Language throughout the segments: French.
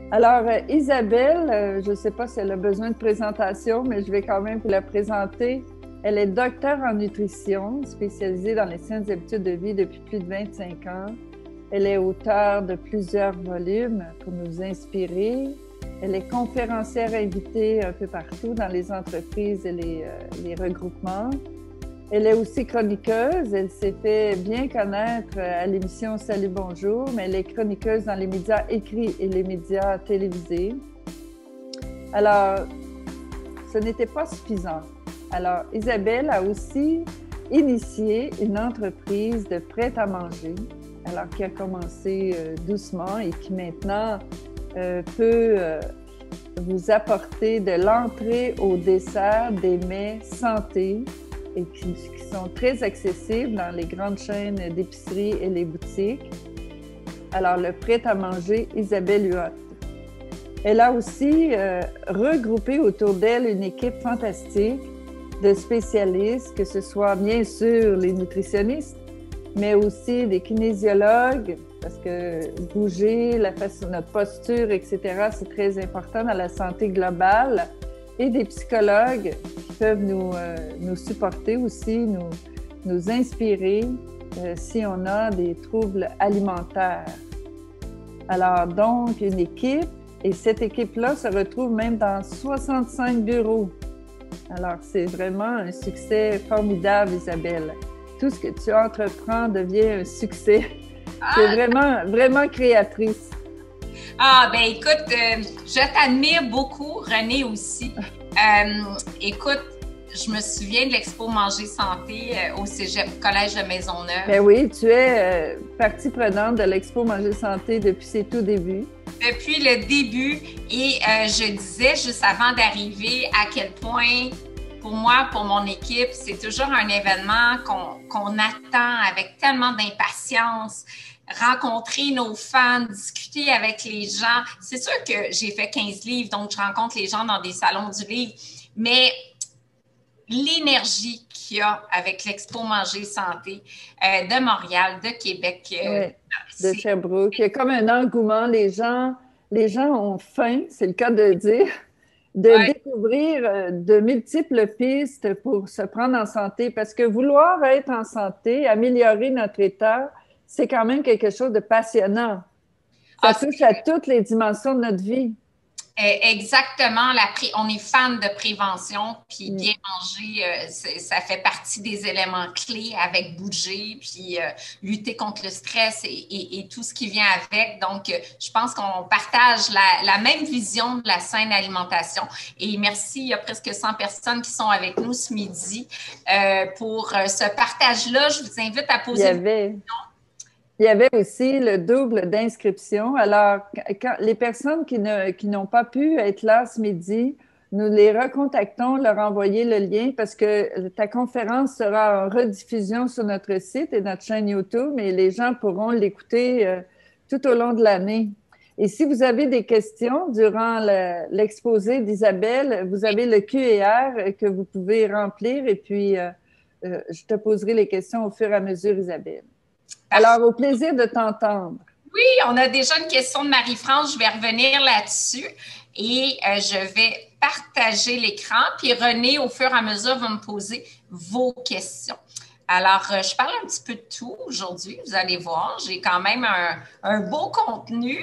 Alors, Isabelle, je ne sais pas si elle a besoin de présentation, mais je vais quand même vous la présenter. Elle est docteure en nutrition, spécialisée dans les saines habitudes de vie depuis plus de 25 ans. Elle est auteure de plusieurs volumes pour nous inspirer. Elle est conférencière invitée un peu partout dans les entreprises et les regroupements. Elle est aussi chroniqueuse. Elle s'est fait bien connaître à l'émission Salut Bonjour, mais elle est chroniqueuse dans les médias écrits et les médias télévisés. Alors, ce n'était pas suffisant. Alors, Isabelle a aussi initié une entreprise de prêt-à-manger, alors qui a commencé doucement et qui maintenant peut vous apporter de l'entrée au dessert des mets santé et qui sont très accessibles dans les grandes chaînes d'épicerie et les boutiques. Alors, le prêt-à-manger Isabelle Huot. Elle a aussi regroupé autour d'elle une équipe fantastique de spécialistes, que ce soit bien sûr les nutritionnistes, mais aussi des kinésiologues, parce que bouger, notre posture, etc., c'est très important dans la santé globale, et des psychologues qui peuvent nous supporter aussi, nous inspirer si on a des troubles alimentaires. Alors, donc, une équipe, et cette équipe-là se retrouve même dans 65 bureaux. Alors, c'est vraiment un succès formidable, Isabelle. Tout ce que tu entreprends devient un succès. Tu es vraiment, vraiment créatrice. Ah, ben écoute, je t'admire beaucoup, René aussi. Écoute, je me souviens de l'Expo Manger Santé au Cégep Collège de Maisonneuve. Ben oui, tu es partie prenante de l'Expo Manger Santé depuis ses tout débuts. Depuis le début, et je disais juste avant d'arriver à quel point, pour moi, pour mon équipe, c'est toujours un événement qu'on attend avec tellement d'impatience. Rencontrer nos fans, discuter avec les gens. C'est sûr que j'ai fait 15 livres, donc je rencontre les gens dans des salons du livre, mais l'énergie qu'il y a avec l'Expo Manger Santé de Montréal, de Québec. Oui, de Sherbrooke. Il y a comme un engouement. Les gens ont faim, c'est le cas de dire, de découvrir de multiples pistes pour se prendre en santé, parce que vouloir être en santé, améliorer notre état, c'est quand même quelque chose de passionnant. Ça touche à toutes les dimensions de notre vie. Exactement. On est fan de prévention, puis bien manger, ça fait partie des éléments clés avec bouger, puis lutter contre le stress et tout ce qui vient avec. Donc, je pense qu'on partage la même vision de la saine alimentation. Et merci, il y a presque 100 personnes qui sont avec nous ce midi pour ce partage-là. Je vous invite à poser une question. Il y avait aussi le double d'inscription. Alors, les personnes qui n'ont pas pu être là ce midi, nous les recontactons, leur envoyer le lien parce que ta conférence sera en rediffusion sur notre site et notre chaîne YouTube, et les gens pourront l'écouter tout au long de l'année. Et si vous avez des questions durant l'exposé d'Isabelle, vous avez le Q&R que vous pouvez remplir, et puis je te poserai les questions au fur et à mesure, Isabelle. Alors, au plaisir de t'entendre. Oui, on a déjà une question de Marie-France. Je vais revenir là-dessus et je vais partager l'écran. Puis René, au fur et à mesure, va me poser vos questions. Alors, je parle un petit peu de tout aujourd'hui. Vous allez voir, j'ai quand même un beau contenu,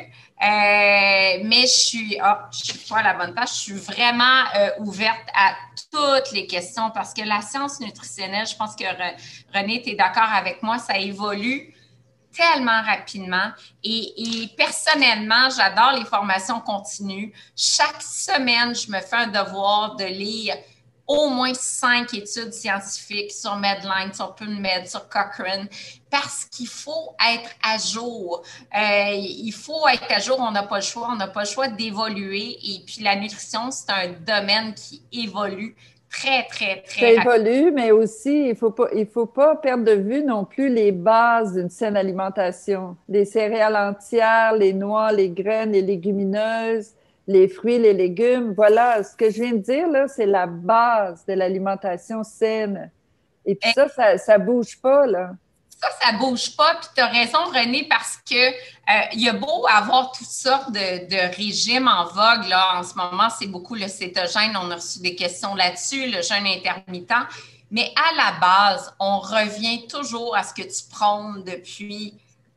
mais je suis pas à la bonne page. Je suis vraiment ouverte à toutes les questions parce que la science nutritionnelle, je pense que René, tu es d'accord avec moi, ça évolue tellement rapidement et personnellement, j'adore les formations continues. Chaque semaine, je me fais un devoir de lire au moins 5 études scientifiques sur Medline, sur PubMed, sur Cochrane, parce qu'il faut être à jour. Il faut être à jour, on n'a pas le choix, on n'a pas le choix d'évoluer. Et puis la nutrition, c'est un domaine qui évolue très, très, très rapidement. Ça évolue, mais aussi, il faut pas perdre de vue non plus les bases d'une saine alimentation. Les céréales entières, les noix, les graines, les légumineuses, les fruits, les légumes. Voilà, ce que je viens de dire, là, c'est la base de l'alimentation saine. Et puis ça bouge pas, là. ça bouge pas. Puis tu as raison, René, parce que il y a beau avoir toutes sortes de régimes en vogue là, en ce moment, c'est beaucoup le cétogène. On a reçu des questions là-dessus, le jeûne intermittent. Mais à la base, on revient toujours à ce que tu prônes depuis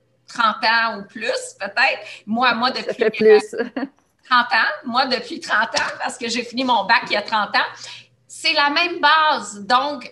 30 ans ou plus, peut-être. Moi, Ça depuis fait plus. 30 ans. Moi, depuis 30 ans, parce que j'ai fini mon bac il y a 30 ans. C'est la même base. Donc,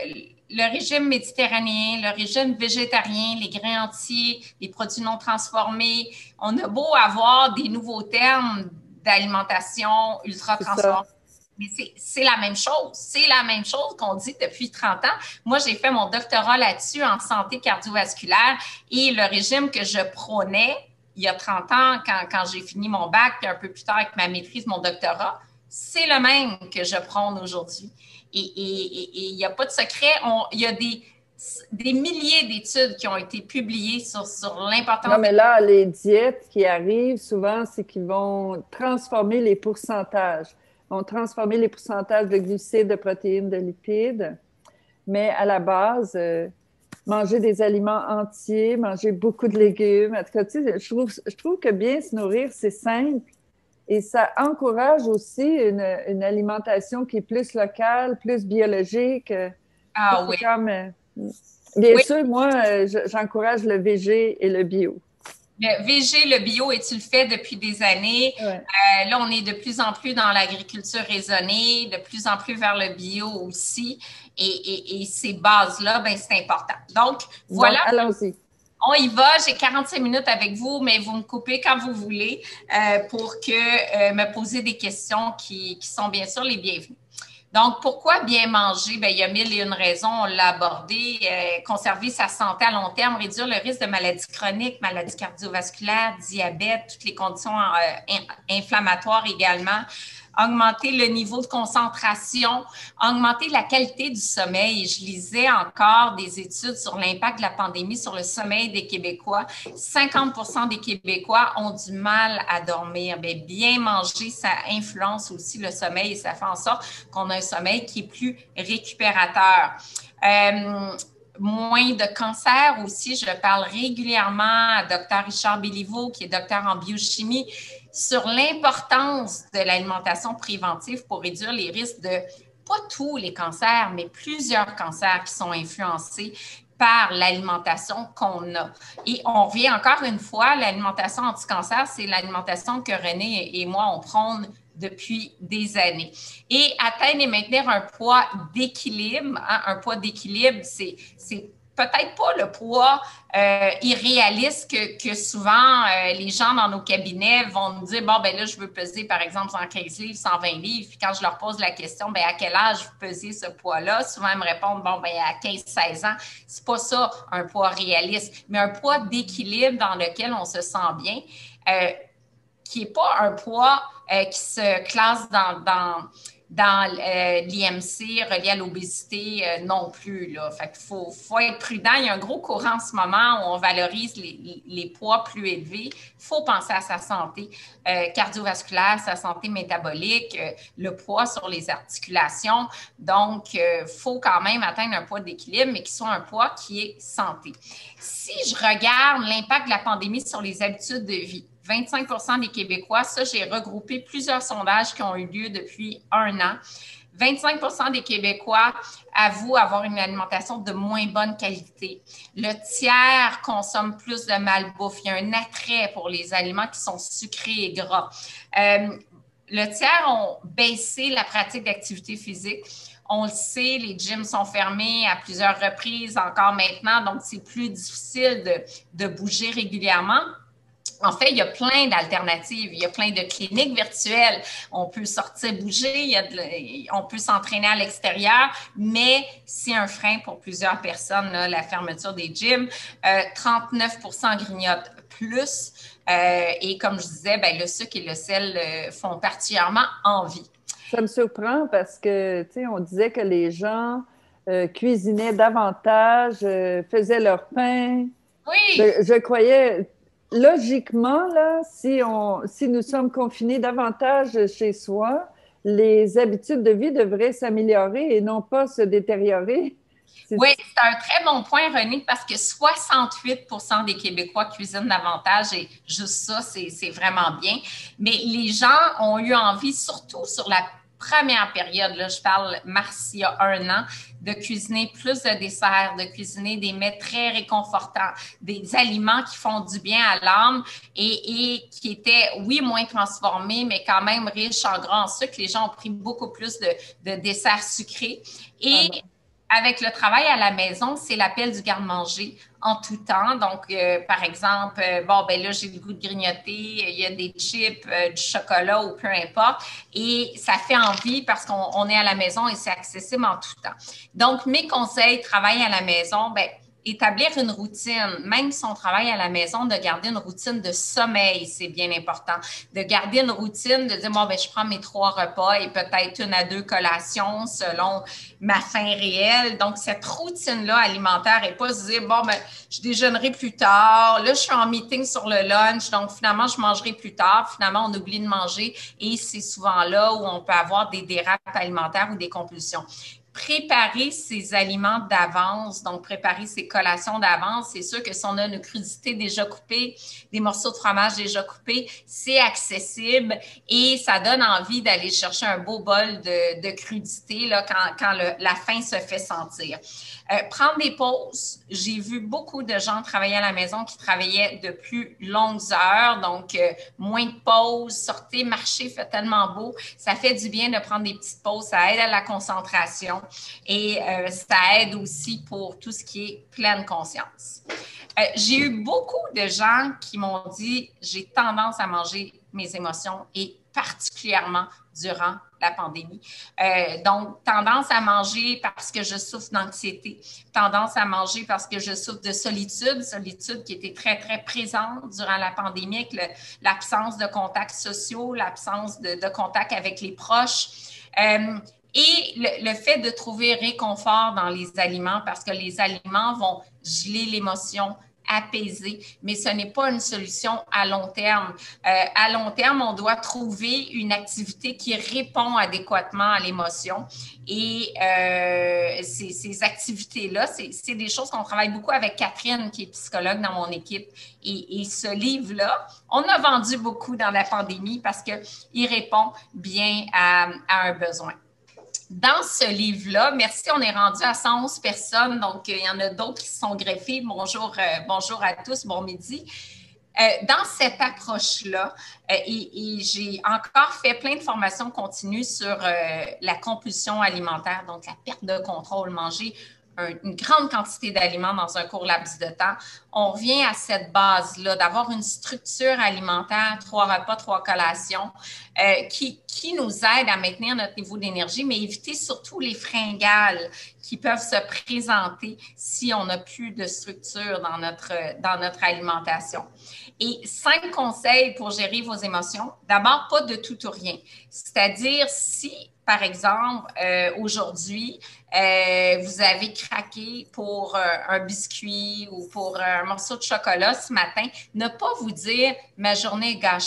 le régime méditerranéen, le régime végétarien, les grains entiers, les produits non transformés, on a beau avoir des nouveaux termes d'alimentation ultra transformée. Mais c'est la même chose. C'est la même chose qu'on dit depuis 30 ans. Moi, j'ai fait mon doctorat là-dessus en santé cardiovasculaire et le régime que je prônais il y a 30 ans, quand j'ai fini mon bac, puis un peu plus tard avec ma maîtrise, mon doctorat, c'est le même que je prône aujourd'hui. Et il n'y a pas de secret. Il y a des milliers d'études qui ont été publiées sur l'importance. Non, mais là, les diètes qui arrivent, souvent, c'est qu'ils vont transformer les pourcentages. Ils vont transformer les pourcentages de glucides, de protéines, de lipides. Mais à la base, manger des aliments entiers, manger beaucoup de légumes. En tout cas, tu sais, je trouve que bien se nourrir, c'est simple et ça encourage aussi une alimentation qui est plus locale, plus biologique. Ah oui. Comme, bien sûr, moi, j'encourage le végé et le bio. Le VG, le bio, et tu le fais depuis des années. Ouais. Là, on est de plus en plus dans l'agriculture raisonnée, de plus en plus vers le bio aussi. Et ces bases-là, ben, c'est important. Donc, voilà. Donc, allons-y. On y va. J'ai 45 minutes avec vous, mais vous me coupez quand vous voulez pour me poser des questions qui sont bien sûr les bienvenues. Donc, pourquoi bien manger? Bien, il y a mille et une raisons, on l'a abordé. Conserver sa santé à long terme, réduire le risque de maladies chroniques, maladies cardiovasculaires, diabète, toutes les conditions inflammatoires également. Augmenter le niveau de concentration, augmenter la qualité du sommeil. Je lisais encore des études sur l'impact de la pandémie sur le sommeil des Québécois. 50% des Québécois ont du mal à dormir. Bien manger, ça influence aussi le sommeil et ça fait en sorte qu'on a un sommeil qui est plus récupérateur. Moins de cancer aussi. Je parle régulièrement à Dr. Richard Béliveau, qui est docteur en biochimie, sur l'importance de l'alimentation préventive pour réduire les risques de, pas tous les cancers, mais plusieurs cancers qui sont influencés par l'alimentation qu'on a. Et on revient encore une fois, l'alimentation anti-cancer, c'est l'alimentation que René et moi, on prône depuis des années. Et atteindre et maintenir un poids d'équilibre, hein, un poids d'équilibre, c'est peut-être pas le poids irréaliste que souvent les gens dans nos cabinets vont nous dire, bon, ben là, je veux peser, par exemple, 115 livres, 120 livres. Puis quand je leur pose la question, ben à quel âge vous pesez ce poids-là? Souvent, ils me répondent, bon, ben à 15-16 ans. C'est pas ça, un poids réaliste, mais un poids d'équilibre dans lequel on se sent bien, qui n'est pas un poids qui se classe dans l'IMC relié à l'obésité non plus. Là. Fait qu'il faut être prudent. Il y a un gros courant en ce moment où on valorise les poids plus élevés. Il faut penser à sa santé cardiovasculaire, sa santé métabolique, le poids sur les articulations. Donc, il faut quand même atteindre un poids d'équilibre, mais qui soit un poids qui est santé. Si je regarde l'impact de la pandémie sur les habitudes de vie, 25% des Québécois, ça, j'ai regroupé plusieurs sondages qui ont eu lieu depuis un an. 25% des Québécois avouent avoir une alimentation de moins bonne qualité. Le tiers consomme plus de malbouffe. Il y a un attrait pour les aliments qui sont sucrés et gras. Le tiers ont baissé la pratique d'activité physique. On le sait, les gyms sont fermés à plusieurs reprises encore maintenant, donc c'est plus difficile de bouger régulièrement. En fait, il y a plein d'alternatives. Il y a plein de cliniques virtuelles. On peut sortir, bouger, on peut s'entraîner à l'extérieur, mais c'est un frein pour plusieurs personnes, là, la fermeture des gyms. 39% grignotent plus. Et comme je disais, ben, le sucre et le sel font particulièrement envie. Ça me surprend parce que, tu sais, on disait que les gens cuisinaient davantage, faisaient leur pain. Oui! Je croyais... Logiquement, là, si nous sommes confinés davantage chez soi, les habitudes de vie devraient s'améliorer et non pas se détériorer. Oui, c'est un très bon point, René, parce que 68 des Québécois cuisinent davantage et juste ça, c'est vraiment bien. Mais les gens ont eu envie, surtout sur la première période, là, je parle mars il y a 1 an, de cuisiner plus de desserts, de cuisiner des mets très réconfortants, des aliments qui font du bien à l'âme et qui étaient, oui, moins transformés, mais quand même riches en gras en sucre. Les gens ont pris beaucoup plus de desserts sucrés. Et avec le travail à la maison, c'est l'appel du garde-manger en tout temps. Donc, par exemple, bon, ben là, j'ai le goût de grignoter, il y a des chips, du chocolat ou peu importe. Et ça fait envie parce qu'on est à la maison et c'est accessible en tout temps. Donc, mes conseils, travail à la maison, ben établir une routine, même si on travaille à la maison, de garder une routine de sommeil, c'est bien important. De garder une routine, de dire, bon, ben, je prends mes 3 repas et peut-être 1 à 2 collations selon ma faim réelle. Donc, cette routine-là alimentaire et pas se dire, bon, ben, je déjeunerai plus tard. Là, je suis en meeting sur le lunch, donc finalement, je mangerai plus tard. Finalement, on oublie de manger et c'est souvent là où on peut avoir des dérapes alimentaires ou des compulsions. Préparer ses aliments d'avance, donc préparer ses collations d'avance, c'est sûr que si on a une crudité déjà coupée, des morceaux de fromage déjà coupés, c'est accessible et ça donne envie d'aller chercher un beau bol de crudité là, quand la faim se fait sentir. Prendre des pauses. J'ai vu beaucoup de gens travailler à la maison qui travaillaient de plus longues heures, donc moins de pauses, sortez, marcher, fait tellement beau. Ça fait du bien de prendre des petites pauses, ça aide à la concentration et ça aide aussi pour tout ce qui est pleine conscience. J'ai eu beaucoup de gens qui m'ont dit « j'ai tendance à manger mes émotions et particulièrement durant la pandémie. Donc, tendance à manger parce que je souffre d'anxiété, tendance à manger parce que je souffre de solitude qui était très, très présente durant la pandémie avec l'absence de contacts sociaux, l'absence de contact avec les proches. Et le fait de trouver réconfort dans les aliments parce que les aliments vont geler l'émotion, apaiser, mais ce n'est pas une solution à long terme. À long terme, on doit trouver une activité qui répond adéquatement à l'émotion. Et ces activités-là, c'est des choses qu'on travaille beaucoup avec Catherine, qui est psychologue dans mon équipe. Et ce livre-là, on a vendu beaucoup dans la pandémie parce qu'il répond bien à un besoin. Dans ce livre-là, merci, on est rendu à 111 personnes, donc il y en a d'autres qui se sont greffées. Bonjour, bonjour à tous, bon midi. Dans cette approche-là, et j'ai encore fait plein de formations continues sur la compulsion alimentaire, donc la perte de contrôle, manger une grande quantité d'aliments dans un court laps de temps. On revient à cette base-là, d'avoir une structure alimentaire, 3 repas, 3 collations, qui nous aide à maintenir notre niveau d'énergie, mais éviter surtout les fringales qui peuvent se présenter si on n'a plus de structure dans notre alimentation. Et 5 conseils pour gérer vos émotions. D'abord, pas de tout ou rien. C'est-à-dire, si, par exemple, aujourd'hui, vous avez craqué pour un biscuit ou pour un morceau de chocolat ce matin, ne pas vous dire « ma journée est gâchée ».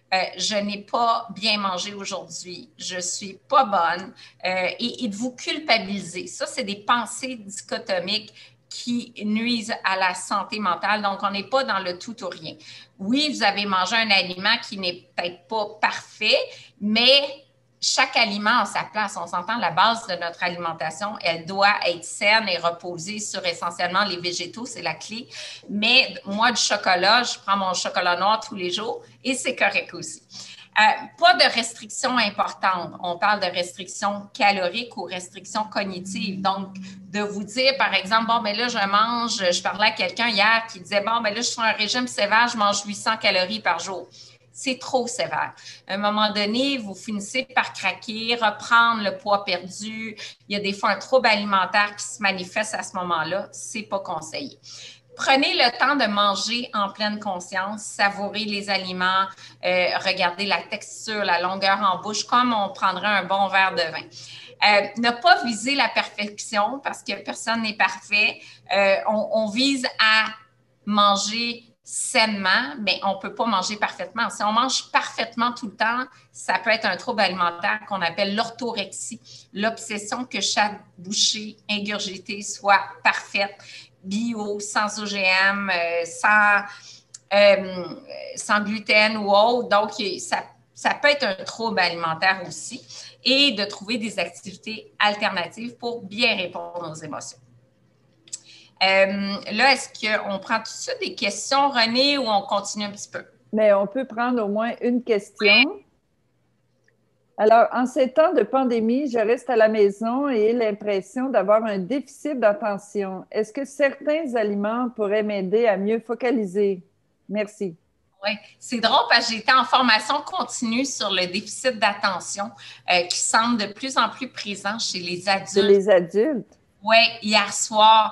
Je n'ai pas bien mangé aujourd'hui, je suis pas bonne et de vous culpabiliser. Ça, c'est des pensées dichotomiques qui nuisent à la santé mentale. Donc, on n'est pas dans le tout ou rien. Oui, vous avez mangé un aliment qui n'est peut-être pas parfait, mais chaque aliment a sa place. On s'entend, la base de notre alimentation, elle doit être saine et reposer sur essentiellement les végétaux, c'est la clé. Mais moi, du chocolat, je prends mon chocolat noir tous les jours et c'est correct aussi. Pas de restrictions importantes. On parle de restrictions caloriques ou restrictions cognitives. Donc, de vous dire, par exemple, bon, ben là, je parlais à quelqu'un hier qui disait, bon, ben là, je suis sur un régime sévère, je mange 800 calories par jour. C'est trop sévère. À un moment donné, vous finissez par craquer, reprendre le poids perdu. Il y a des fois un trouble alimentaire qui se manifeste à ce moment-là. C'est pas conseillé. Prenez le temps de manger en pleine conscience, savourer les aliments, regardez la texture, la longueur en bouche, comme on prendrait un bon verre de vin. Ne pas viser la perfection parce que personne n'est parfait. On vise à manger sainement, mais on ne peut pas manger parfaitement. Si on mange parfaitement tout le temps, ça peut être un trouble alimentaire qu'on appelle l'orthorexie, l'obsession que chaque bouchée ingurgitée soit parfaite, bio, sans OGM, sans gluten ou autre. Donc, ça peut être un trouble alimentaire aussi. Et de trouver des activités alternatives pour bien répondre aux émotions. Là, est-ce qu'on prend tout ça des questions, René, ou on continue un petit peu? Mais on peut prendre au moins une question. Oui. Alors, en ces temps de pandémie, je reste à la maison et ai l'impression d'avoir un déficit d'attention. Est-ce que certains aliments pourraient m'aider à mieux focaliser? Merci. Oui, c'est drôle parce que j'ai été en formation continue sur le déficit d'attention qui semble de plus en plus présent chez les adultes. Chez les adultes? Oui, hier soir.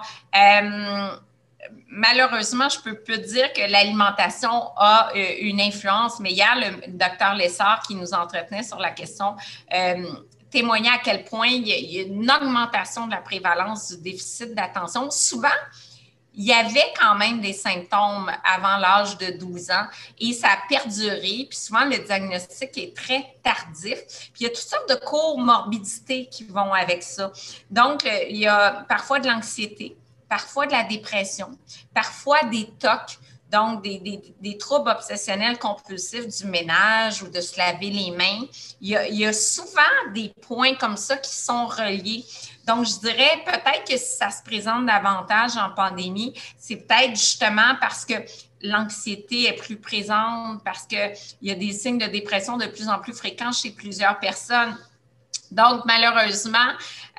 Malheureusement, je peux plus dire que l'alimentation a une influence, mais hier, le docteur Lessard qui nous entretenait sur la question témoignait à quel point il y a une augmentation de la prévalence du déficit d'attention. Souvent, il y avait quand même des symptômes avant l'âge de 12 ans et ça a perduré. Puis souvent, le diagnostic est très tardif. Puis il y a toutes sortes de comorbidités qui vont avec ça. Donc, il y a parfois de l'anxiété, parfois de la dépression, parfois des TOC, donc des troubles obsessionnels compulsifs du ménage ou de se laver les mains. Il y a souvent des points comme ça qui sont reliés. Donc, je dirais peut-être que si ça se présente davantage en pandémie, c'est peut-être justement parce que l'anxiété est plus présente, parce qu'il y a des signes de dépression de plus en plus fréquents chez plusieurs personnes. Donc, malheureusement,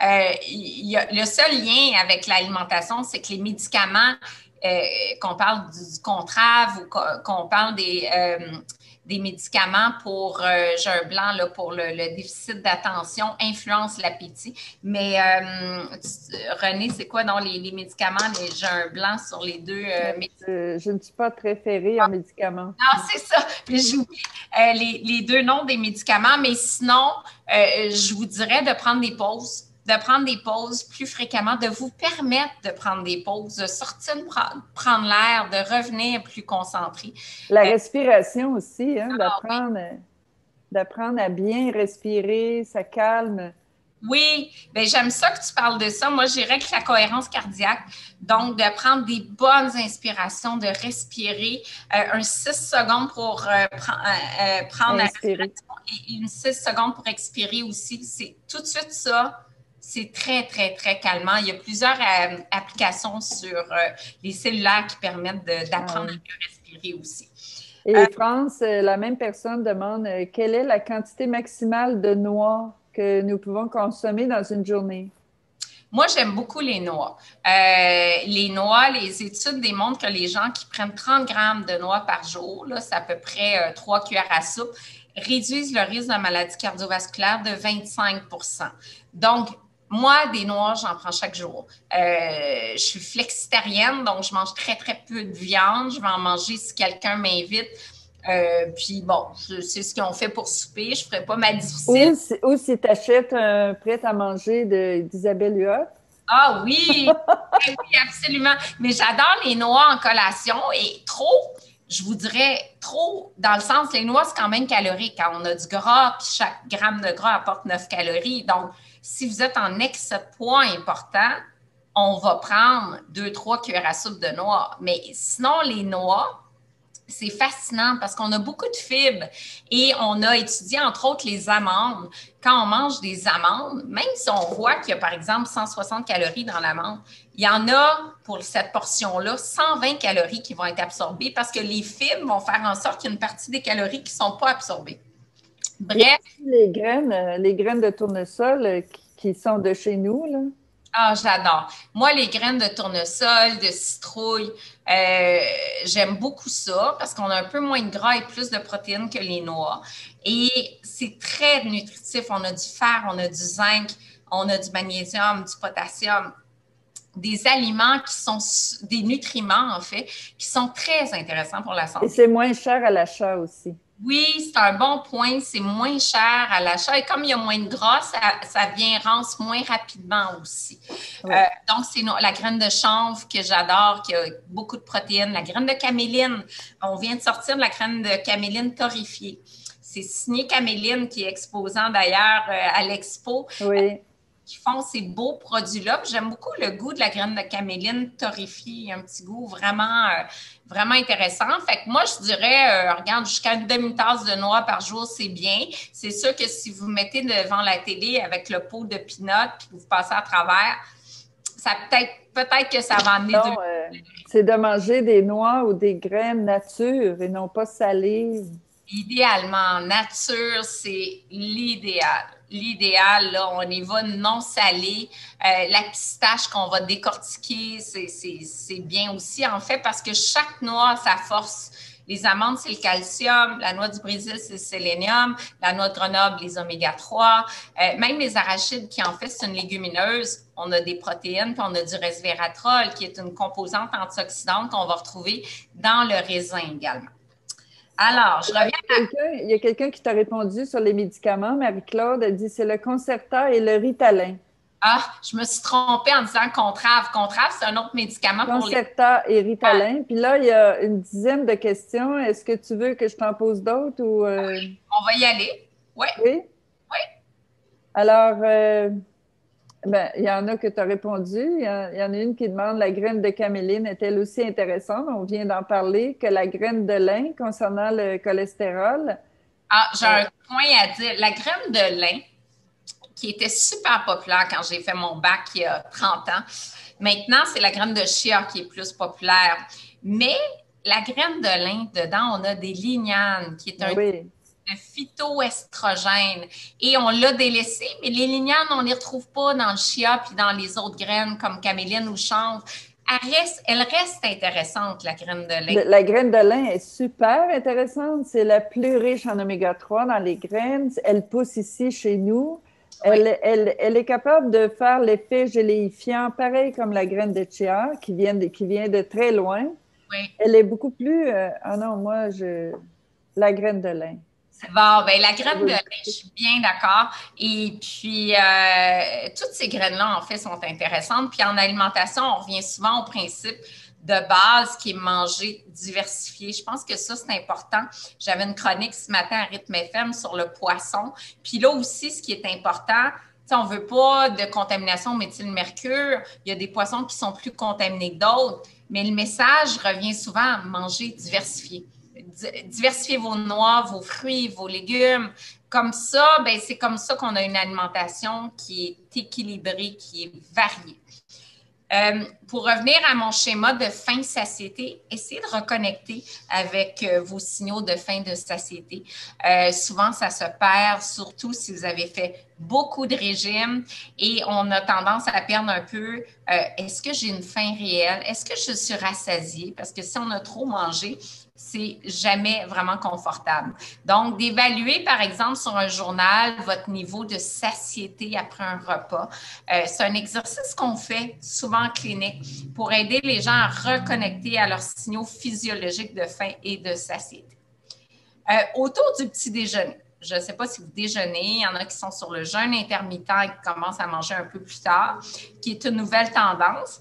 le seul lien avec l'alimentation, c'est que les médicaments, qu'on parle du Contrave ou qu'on parle des médicaments pour jeûne blanc, là, pour le déficit d'attention, influencent l'appétit. Mais René, c'est quoi donc les médicaments, les jeûnes blancs sur les deux médicaments? Je ne suis pas très ferrée en médicaments. Non, c'est ça. Puis j'oublie les deux noms des médicaments, mais sinon, je vous dirais de prendre des pauses. De prendre des pauses plus fréquemment, de vous permettre de prendre des pauses, de sortir, de prendre l'air, de revenir plus concentré. La respiration aussi, hein, d'apprendre à bien respirer, ça calme. Oui, bien, j'aime ça que tu parles de ça. Moi, je dirais que la cohérence cardiaque, donc de prendre des bonnes inspirations, de respirer un 6 secondes pour prendre la respiration et une 6 secondes pour expirer aussi. C'est tout de suite ça. C'est très, très, très calmant. Il y a plusieurs applications sur les cellulaires qui permettent d'apprendre à mieux respirer aussi. Et France, la même personne demande quelle est la quantité maximale de noix que nous pouvons consommer dans une journée? Moi, j'aime beaucoup les noix. Les études démontrent que les gens qui prennent 30 grammes de noix par jour, là, c'est à peu près 3 cuillères à soupe, réduisent le risque de maladie cardiovasculaire de 25 %. Donc, moi, des noix, j'en prends chaque jour. Je suis flexitarienne, donc je mange très, très peu de viande. Je vais en manger si quelqu'un m'invite. Puis bon, c'est ce qu'on fait pour souper. Je ne ferai pas ma difficile. Ou si tu achètes un prêt-à-manger d'Isabelle Huot. Ah oui! Oui, absolument. Mais j'adore les noix en collation et trop, je vous dirais trop, dans le sens, les noix, c'est quand même calorique. Quand on a du gras, puis chaque gramme de gras apporte 9 calories. Donc, si vous êtes en ex-poids important, on va prendre 2-3 cuillères à soupe de noix. Mais sinon, les noix, c'est fascinant parce qu'on a beaucoup de fibres et on a étudié, entre autres, les amandes. Quand on mange des amandes, même si on voit qu'il y a, par exemple, 160 calories dans l'amande, il y en a, pour cette portion-là, 120 calories qui vont être absorbées parce que les fibres vont faire en sorte qu'il y a une partie des calories qui ne sont pas absorbées. Bref. Les graines de tournesol qui sont de chez nous, là. Ah, j'adore. Moi, les graines de tournesol, de citrouille, j'aime beaucoup ça parce qu'on a un peu moins de gras et plus de protéines que les noix. Et c'est très nutritif. On a du fer, on a du zinc, on a du magnésium, du potassium. Des aliments qui sont, des nutriments en fait, qui sont très intéressants pour la santé. Et c'est moins cher à l'achat aussi. Oui, c'est un bon point. C'est moins cher à l'achat. Et comme il y a moins de gras, ça vient rance moins rapidement aussi. Oui. Donc, c'est la graine de chanvre que j'adore, qui a beaucoup de protéines. La graine de caméline, on vient de sortir de la graine de caméline torréfiée. C'est signé Caméline qui est exposant d'ailleurs à l'expo Oui. qui font ces beaux produits-là. J'aime beaucoup le goût de la graine de caméline torréfiée. Il y a un petit goût vraiment intéressant. Fait que moi, je dirais, regarde, jusqu'à une demi-tasse de noix par jour, c'est bien. C'est sûr que si vous mettez devant la télé avec le pot de peanut puis que vous passez à travers, ça peut-être que ça va amener deux. Non, c'est de manger des noix ou des graines nature et non pas salées. Idéalement, nature, c'est l'idéal. L'idéal, là, on y va non salé. La pistache qu'on va décortiquer, c'est bien aussi, en fait, parce que chaque noix a sa force. Les amandes, c'est le calcium. La noix du Brésil, c'est le sélénium. La noix de Grenoble, les oméga 3. Même les arachides, qui en fait, c'est une légumineuse. On a des protéines, puis on a du resveratrol, qui est une composante antioxydante qu'on va retrouver dans le raisin également. Alors, je reviens Il y a quelqu'un qui t'a répondu sur les médicaments. Marie-Claude a dit c'est le Concerta et le Ritalin. Ah, je me suis trompée en disant Contrave. Contrave, c'est un autre médicament pour les... Concerta et Ritalin. Puis là, il y a une dizaine de questions. Est-ce que tu veux que je t'en pose d'autres ou On va y aller. Oui, oui? oui. Alors, ben, il y en a que tu as répondu. Il y en a une qui demande la graine de caméline est-elle aussi intéressante? On vient d'en parler. Que la graine de lin concernant le cholestérol. Ah, j'ai un point à dire. La graine de lin, qui était super populaire quand j'ai fait mon bac il y a 30 ans, maintenant, c'est la graine de chia qui est plus populaire. Mais la graine de lin, dedans, on a des lignanes, qui est un Oui. phytoestrogène. Et on l'a délaissé, mais les lignanes, on ne les retrouve pas dans le chia puis dans les autres graines comme caméline ou chanvre. Elle reste intéressante, la graine de lin. La graine de lin est super intéressante. C'est la plus riche en oméga 3 dans les graines. Elle pousse ici chez nous. Oui. Elle est capable de faire l'effet géléifiant, pareil comme la graine de chia, qui vient de très loin. Oui. Elle est beaucoup plus... ah non, la graine de lin. Bon, ben la graine de lin, je suis bien d'accord. Et puis, toutes ces graines-là, en fait, sont intéressantes. Puis en alimentation, on revient souvent au principe de base qui est manger diversifié. Je pense que ça, c'est important. J'avais une chronique ce matin à Rythme FM sur le poisson. Puis là aussi, ce qui est important, on ne veut pas de contamination au méthylmercure. Il y a des poissons qui sont plus contaminés que d'autres. Mais le message revient souvent à manger diversifié. Diversifiez vos noix, vos fruits, vos légumes. Comme ça, ben, c'est comme ça qu'on a une alimentation qui est équilibrée, qui est variée. Pour revenir à mon schéma de faim-satiété, essayez de reconnecter avec vos signaux de faim de satiété. Souvent, ça se perd, surtout si vous avez fait beaucoup de régimes et on a tendance à perdre un peu. Est-ce que j'ai une faim réelle? Est-ce que je suis rassasiée? Parce que si on a trop mangé, c'est jamais vraiment confortable. Donc, d'évaluer, par exemple, sur un journal, votre niveau de satiété après un repas. C'est un exercice qu'on fait souvent en clinique pour aider les gens à reconnecter à leurs signaux physiologiques de faim et de satiété. Autour du petit déjeuner, je ne sais pas si vous déjeunez, il y en a qui sont sur le jeûne intermittent et qui commencent à manger un peu plus tard, qui est une nouvelle tendance.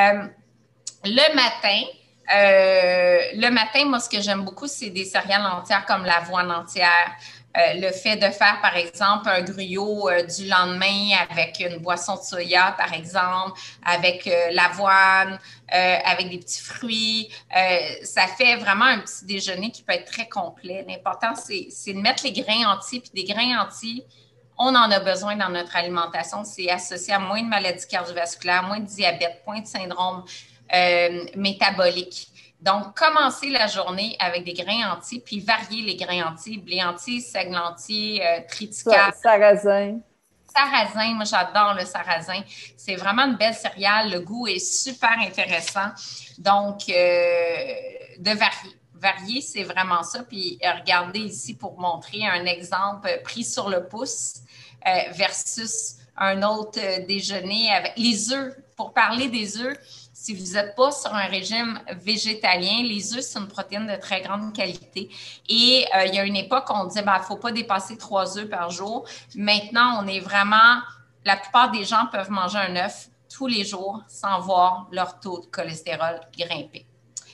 Le matin, moi, ce que j'aime beaucoup, c'est des céréales entières comme l'avoine entière. Le fait de faire, par exemple, un gruyot du lendemain avec une boisson de soya, par exemple, avec l'avoine, avec des petits fruits. Ça fait vraiment un petit déjeuner qui peut être très complet. L'important, c'est de mettre les grains entiers, puis des grains entiers, on en a besoin dans notre alimentation. C'est associé à moins de maladies cardiovasculaires, moins de diabète, moins de syndrome métabolique. Donc, commencer la journée avec des grains entiers, puis varier les grains entiers, blé entier, seigle entier, triticale. Sarrasin. Sarrasin, moi j'adore le sarrasin. C'est vraiment une belle céréale. Le goût est super intéressant. Donc, de varier. Varier, c'est vraiment ça. Puis, regardez ici pour montrer un exemple pris sur le pouce versus un autre déjeuner avec les œufs. Pour parler des œufs, Si vous n'êtes pas sur un régime végétalien, les œufs, c'est une protéine de très grande qualité. Et il y a une époque, on disait, il ne faut pas dépasser 3 œufs par jour. Maintenant, on est vraiment, la plupart des gens peuvent manger un œuf tous les jours sans voir leur taux de cholestérol grimper.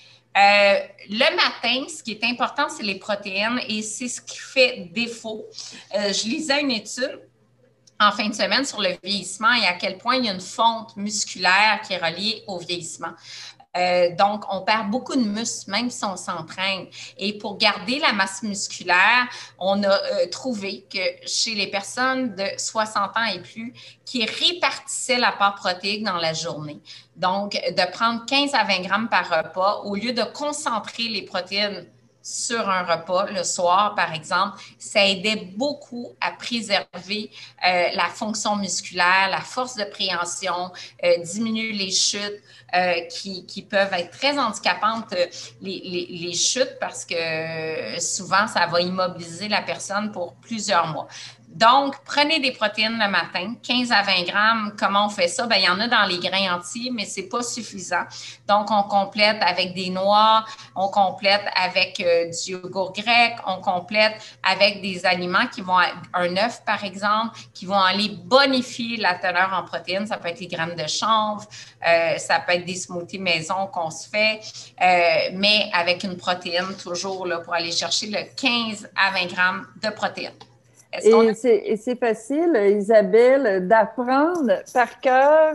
Le matin, ce qui est important, c'est les protéines et c'est ce qui fait défaut. Je lisais une étude en fin de semaine sur le vieillissement et à quel point il y a une fonte musculaire qui est reliée au vieillissement. Donc, on perd beaucoup de muscles, même si on s'entraîne. Et pour garder la masse musculaire, on a trouvé que chez les personnes de 60 ans et plus, qui répartissaient l'apport protéique dans la journée, donc de prendre 15 à 20 grammes par repas, au lieu de concentrer les protéines sur un repas le soir, par exemple, ça aidait beaucoup à préserver la fonction musculaire, la force de préhension, diminuer les chutes qui peuvent être très handicapantes, les chutes, parce que souvent, ça va immobiliser la personne pour plusieurs mois. Donc, prenez des protéines le matin, 15 à 20 grammes. Comment on fait ça? Bien, il y en a dans les grains entiers, mais ce n'est pas suffisant. Donc, on complète avec des noix, on complète avec du yogourt grec, on complète avec des aliments qui vont, un œuf par exemple, qui vont aller bonifier la teneur en protéines. Ça peut être les graines de chanvre, ça peut être des smoothies maison qu'on se fait, mais avec une protéine toujours là, pour aller chercher le 15 à 20 grammes de protéines. Et c'est facile, Isabelle, d'apprendre par cœur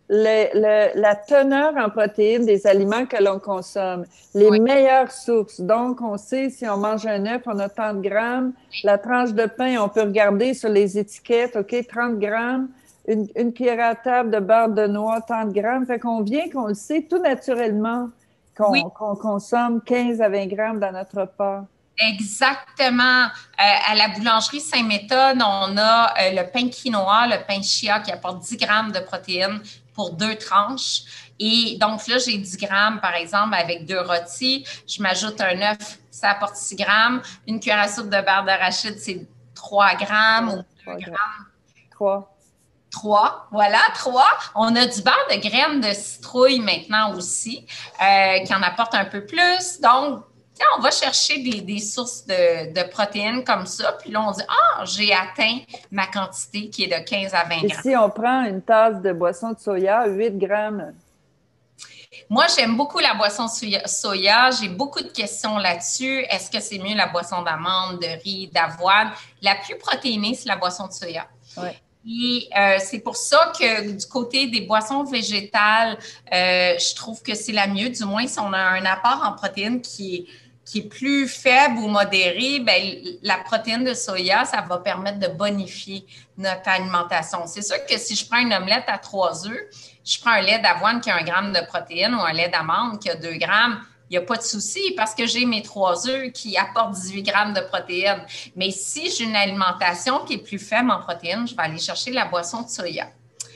la teneur en protéines des aliments que l'on consomme, les meilleures sources. Donc, on sait si on mange un œuf, on a tant de grammes. La tranche de pain, on peut regarder sur les étiquettes, OK, 30 grammes. Une cuillère à table de beurre de noix, tant de grammes. Fait qu'on vient qu'on le sait tout naturellement qu'on consomme 15 à 20 grammes dans notre repas. Exactement. À la boulangerie Saint-Méthode, on a le pain quinoa, le pain chia qui apporte 10 grammes de protéines pour 2 tranches. Et donc là, j'ai 10 grammes, par exemple, avec 2 rôtis. Je m'ajoute un œuf, ça apporte 6 grammes. Une cuillère à soupe de beurre d'arachide, c'est 3 grammes ou 2 grammes. 3, voilà, 3. On a du beurre de graines de citrouille maintenant aussi, qui en apporte un peu plus. Donc, on va chercher des sources de protéines comme ça, puis là, on dit « Ah, j'ai atteint ma quantité qui est de 15 à 20 grammes. » Et si on prend une tasse de boisson de soya, 8 grammes? Moi, j'aime beaucoup la boisson soya. J'ai beaucoup de questions là-dessus. Est-ce que c'est mieux la boisson d'amande, de riz, d'avoine? La plus protéinée, c'est la boisson de soya. Oui. Et c'est pour ça que du côté des boissons végétales, je trouve que c'est la mieux, du moins si on a un apport en protéines qui est plus faible ou modéré, bien, la protéine de soya, ça va permettre de bonifier notre alimentation. C'est sûr que si je prends une omelette à 3 œufs, je prends un lait d'avoine qui a 1 gramme de protéines ou un lait d'amande qui a 2 grammes, il n'y a pas de souci parce que j'ai mes 3 œufs qui apportent 18 grammes de protéines. Mais si j'ai une alimentation qui est plus faible en protéines, je vais aller chercher la boisson de soya.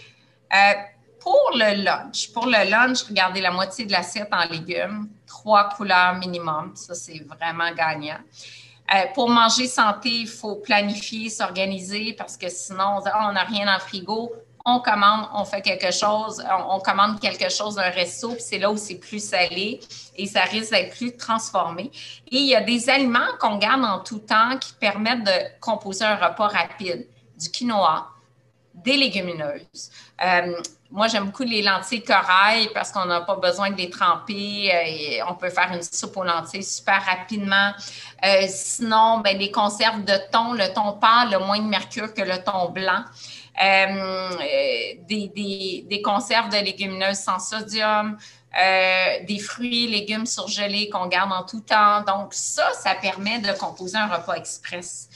Pour le lunch, regardez la moitié de l'assiette en légumes, 3 couleurs minimum. Ça, c'est vraiment gagnant. Pour manger santé, il faut planifier, s'organiser parce que sinon, on dit on n'a rien dans le frigo. On commande, on fait quelque chose, on commande quelque chose d'un resto, puis c'est là où c'est plus salé et ça risque d'être plus transformé. Et il y a des aliments qu'on garde en tout temps qui permettent de composer un repas rapide. Du quinoa, des légumineuses. Moi, j'aime beaucoup les lentilles corail parce qu'on n'a pas besoin de les tremper. Et on peut faire une soupe aux lentilles super rapidement. Sinon, ben, les conserves de thon, le thon pâle, le moins de mercure que le thon blanc. Des conserves de légumineuses sans sodium, des fruits et légumes surgelés qu'on garde en tout temps. Donc, ça permet de composer un repas express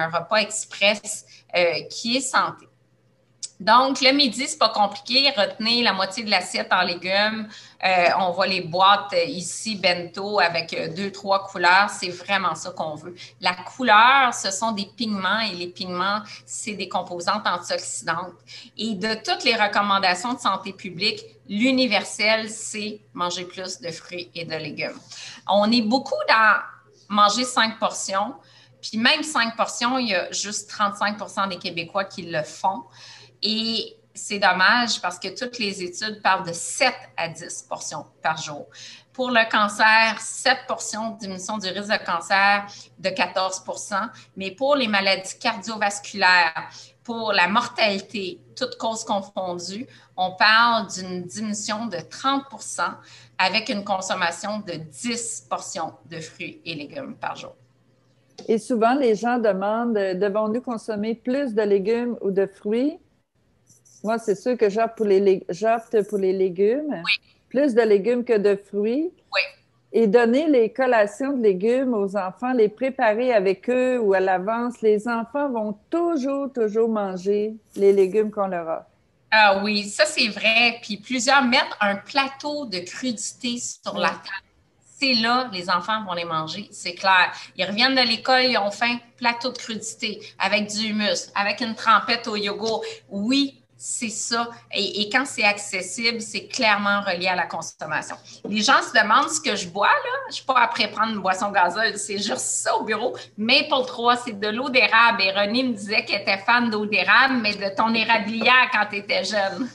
qui est santé. Donc, le midi, c'est pas compliqué. Retenez la moitié de l'assiette en légumes. On voit les boîtes ici, bento, avec 2-3 couleurs. C'est vraiment ça qu'on veut. La couleur, ce sont des pigments et les pigments, c'est des composantes antioxydantes. Et de toutes les recommandations de santé publique, l'universel, c'est manger plus de fruits et de légumes. On est beaucoup dans manger 5 portions. Puis même 5 portions, il y a juste 35 % des Québécois qui le font. Et c'est dommage parce que toutes les études parlent de 7 à 10 portions par jour. Pour le cancer, 7 portions, diminution du risque de cancer de 14 mais pour les maladies cardiovasculaires, pour la mortalité, toutes causes confondues, on parle d'une diminution de 30 avec une consommation de 10 portions de fruits et légumes par jour. Et souvent, les gens demandent, devons-nous consommer plus de légumes ou de fruits? Moi, c'est sûr que j'opte pour les légumes, Oui, plus de légumes que de fruits. oui. Et donner les collations de légumes aux enfants, les préparer avec eux ou à l'avance, les enfants vont toujours manger les légumes qu'on leur offre. Ah oui, ça c'est vrai. Puis plusieurs mettent un plateau de crudités sur la table. C'est là, les enfants vont les manger, c'est clair. Ils reviennent de l'école, ils ont faim, plateau de crudités, avec du humus, avec une trempette au yogourt. Oui, c'est ça. Et quand c'est accessible, c'est clairement relié à la consommation. Les gens se demandent ce que je bois, là. Je ne suis pas après prendre une boisson gazeuse, c'est juste ça au bureau. Maple 3, c'est de l'eau d'érable. Et Renée me disait qu'elle était fan d'eau d'érable, mais de ton érablière quand tu étais jeune.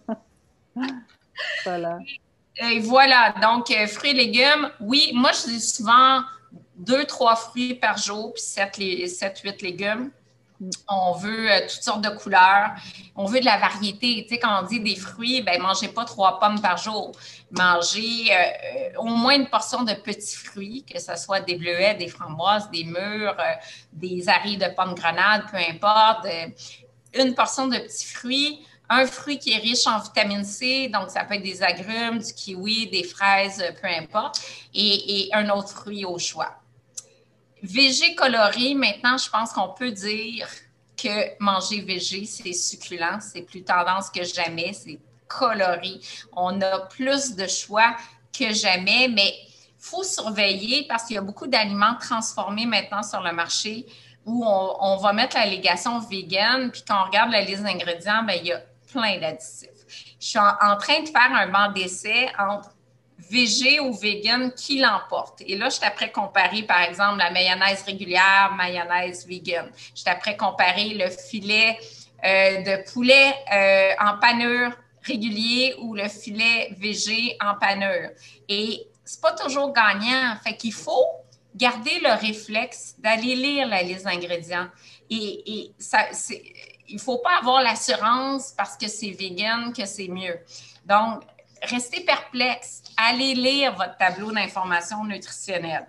Voilà. Et voilà, donc fruits et légumes. Oui, moi, je dis souvent 2-3 fruits par jour, puis 7-8 légumes. On veut toutes sortes de couleurs. On veut de la variété. Tu sais, quand on dit des fruits, ben mangez pas 3 pommes par jour. Mangez au moins une portion de petits fruits, que ce soit des bleuets, des framboises, des mûres, des aris de pommes grenades, peu importe. Une portion de petits fruits, un fruit qui est riche en vitamine C, donc ça peut être des agrumes, du kiwi, des fraises, peu importe, et un autre fruit au choix. Végé coloré, maintenant, je pense qu'on peut dire que manger végé, c'est succulent, c'est plus tendance que jamais, c'est coloré. On a plus de choix que jamais, mais il faut surveiller parce qu'il y a beaucoup d'aliments transformés maintenant sur le marché où on va mettre l'allégation vegan, puis quand on regarde la liste d'ingrédients, bien, il y a plein d'additifs. Je suis en train de faire un banc d'essai entre végé ou vegan, qui l'emporte? Et là, je t'apprends comparer, par exemple, la mayonnaise régulière, mayonnaise vegan. Je t'apprends comparer le filet de poulet en panure régulier ou le filet végé en panure. Et c'est pas toujours gagnant. Fait qu'il faut garder le réflexe d'aller lire la liste d'ingrédients. Et ça, il ne faut pas avoir l'assurance parce que c'est vegan que c'est mieux. Donc, restez perplexe. Allez lire votre tableau d'information nutritionnelle.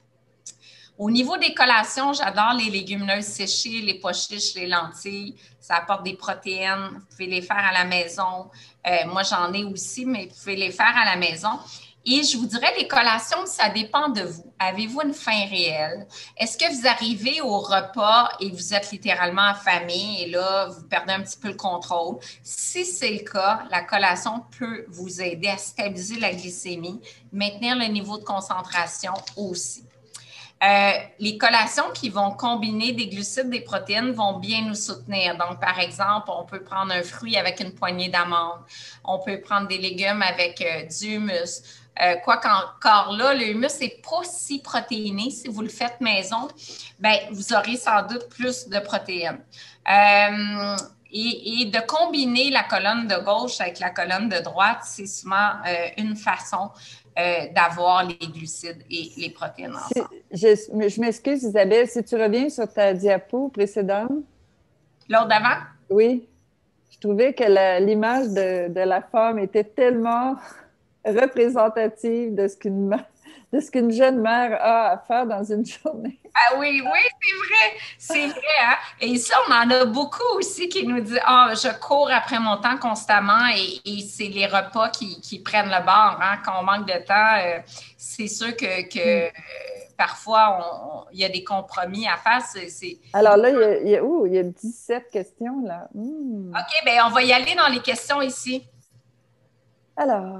Au niveau des collations, j'adore les légumineuses séchées, les pois chiches, les lentilles. Ça apporte des protéines. Vous pouvez les faire à la maison. Moi, j'en ai aussi, mais vous pouvez les faire à la maison. Et je vous dirais, les collations, ça dépend de vous. Avez-vous une faim réelle? Est-ce que vous arrivez au repas et vous êtes littéralement affamé et là, vous perdez un petit peu le contrôle? Si c'est le cas, la collation peut vous aider à stabiliser la glycémie, maintenir le niveau de concentration aussi. Les collations qui vont combiner des glucides, des protéines vont bien nous soutenir. Donc, par exemple, on peut prendre un fruit avec une poignée d'amandes. On peut prendre des légumes avec du humus. Quoi qu'encore là, le humus n'est pas si protéiné. Si vous le faites maison, bien, vous aurez sans doute plus de protéines. Et de combiner la colonne de gauche avec la colonne de droite, c'est souvent une façon d'avoir les glucides et les protéines ensemble. Je m'excuse, Isabelle, si tu reviens sur ta diapo précédente. L'autre d'avant? Oui. Je trouvais que l'image de la femme était tellement représentative de ce qu'une jeune mère a à faire dans une journée. Ah oui, oui, c'est vrai, hein? Et ça, on en a beaucoup aussi qui nous disent, je cours après mon temps constamment et c'est les repas qui prennent le bord, hein? Quand on manque de temps, c'est sûr que parfois, il y a des compromis à faire. Alors là, il y a 17 questions, là. OK, bien, on va y aller dans les questions ici. Alors,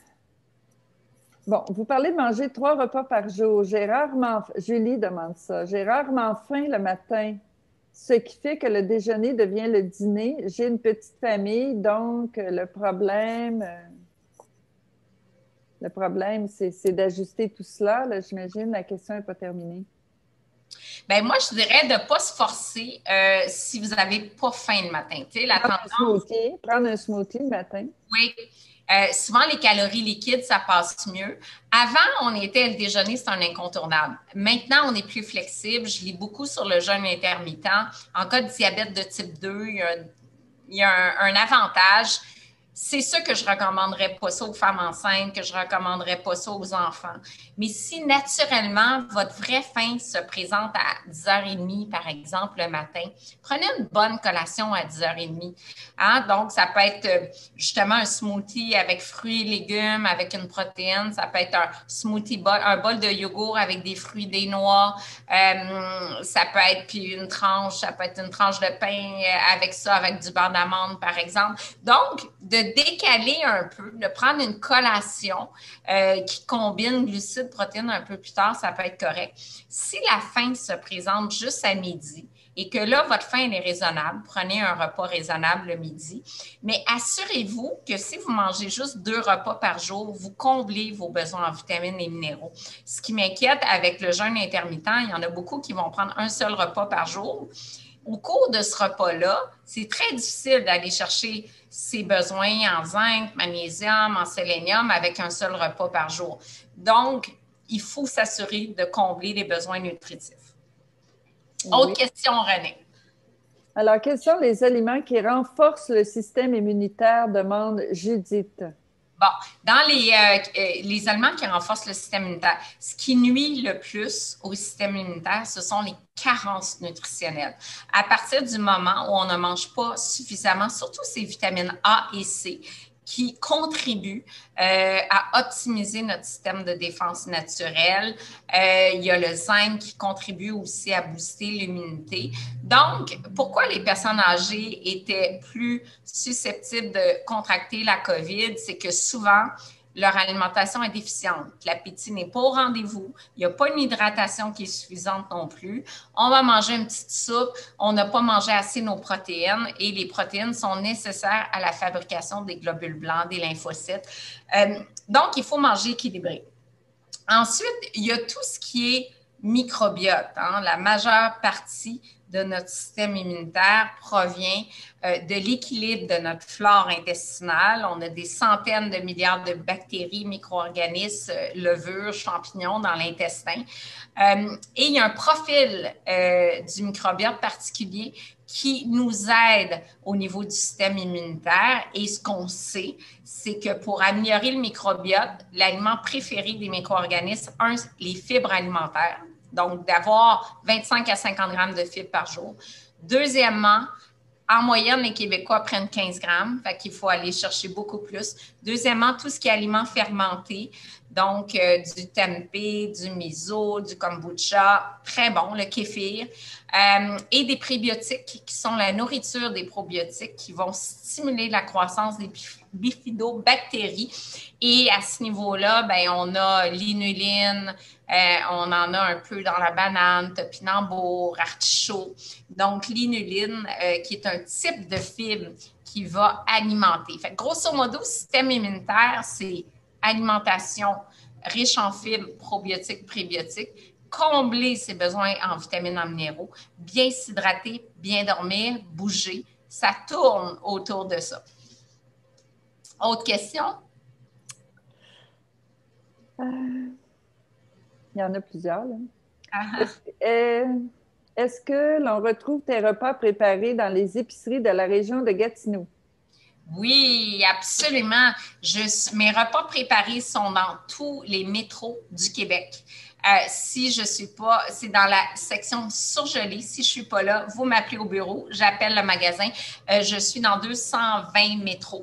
bon, vous parlez de manger 3 repas par jour. Julie demande ça. J'ai rarement faim le matin, ce qui fait que le déjeuner devient le dîner. J'ai une petite famille, donc le problème, c'est d'ajuster tout cela. Là, j'imagine, la question n'est pas terminée. Ben moi, je dirais de ne pas se forcer si vous n'avez pas faim le matin. Tu sais, la tendance, Prendre un smoothie le matin. oui. Souvent, les calories liquides, ça passe mieux. Avant, on était le déjeuner, c'est un incontournable. Maintenant, on est plus flexible. Je lis beaucoup sur le jeûne intermittent. En cas de diabète de type 2, il y a un avantage. C'est sûr que je ne recommanderais pas ça aux femmes enceintes, que je ne recommanderais pas ça aux enfants. Mais si naturellement, votre vraie faim se présente à 10h30, par exemple, le matin, prenez une bonne collation à 10h30. Hein? Donc, ça peut être justement un smoothie avec fruits et légumes, avec une protéine. Ça peut être un smoothie bol, un bol de yogourt avec des fruits, des noix. Ça peut être puis une tranche, ça peut être une tranche de pain avec ça, avec du beurre d'amande, par exemple. Donc, de décaler un peu, de prendre une collation qui combine glucides, protéines un peu plus tard, ça peut être correct. Si la faim se présente juste à midi et que là, votre faim elle est raisonnable, prenez un repas raisonnable le midi, mais assurez-vous que si vous mangez juste 2 repas par jour, vous comblez vos besoins en vitamines et minéraux. Ce qui m'inquiète avec le jeûne intermittent, il y en a beaucoup qui vont prendre un seul repas par jour. Au cours de ce repas-là, c'est très difficile d'aller chercher ses besoins en zinc, magnésium, en sélénium avec un seul repas par jour. Donc, il faut s'assurer de combler les besoins nutritifs. Oui. Autre question, René. Alors, quels sont les aliments qui renforcent le système immunitaire, demande Judith. Bon, dans les aliments qui renforcent le système immunitaire, ce qui nuit le plus au système immunitaire, ce sont les carences nutritionnelles. À partir du moment où on ne mange pas suffisamment, surtout ces vitamines A et C, qui contribuent à optimiser notre système de défense naturelle. Il y a le zinc qui contribue aussi à booster l'immunité. Donc, pourquoi les personnes âgées étaient plus susceptibles de contracter la COVID? C'est que souvent, leur alimentation est déficiente. L'appétit n'est pas au rendez-vous. Il n'y a pas une hydratation qui est suffisante non plus. On va manger une petite soupe. On n'a pas mangé assez nos protéines et les protéines sont nécessaires à la fabrication des globules blancs, des lymphocytes. Donc, il faut manger équilibré. Ensuite, il y a tout ce qui est microbiote. Hein? La majeure partie de notre système immunitaire provient de l'équilibre de notre flore intestinale. On a des centaines de milliards de bactéries, micro-organismes, levures, champignons dans l'intestin. Et il y a un profil du microbiote particulier qui nous aide au niveau du système immunitaire. Et ce qu'on sait, c'est que pour améliorer le microbiote, l'aliment préféré des micro-organismes, les fibres alimentaires. Donc, d'avoir 25 à 50 grammes de fibres par jour. Deuxièmement, en moyenne, les Québécois prennent 15 grammes, fait qu'il faut aller chercher beaucoup plus. Deuxièmement, tout ce qui est aliments fermentés, donc du tempeh, du miso, du kombucha, très bon, le kéfir, et des prébiotiques qui sont la nourriture des probiotiques qui vont stimuler la croissance des bifidobactéries. Et à ce niveau-là, ben, on a l'inuline, on en a un peu dans la banane, topinambour, artichaut. Donc, l'inuline, qui est un type de fibre qui va alimenter. Fait que, grosso modo, le système immunitaire, c'est alimentation riche en fibres, probiotiques, prébiotiques, combler ses besoins en vitamines, en minéraux, bien s'hydrater, bien dormir, bouger. Ça tourne autour de ça. Autre question? Il y en a plusieurs. Est-ce que l'on retrouve tes repas préparés dans les épiceries de la région de Gatineau? Oui, absolument. Mes repas préparés sont dans tous les métros du Québec. Si je suis pas, c'est dans la section surgelée. Si je suis pas là, vous m'appelez au bureau, j'appelle le magasin. Je suis dans 220 métros.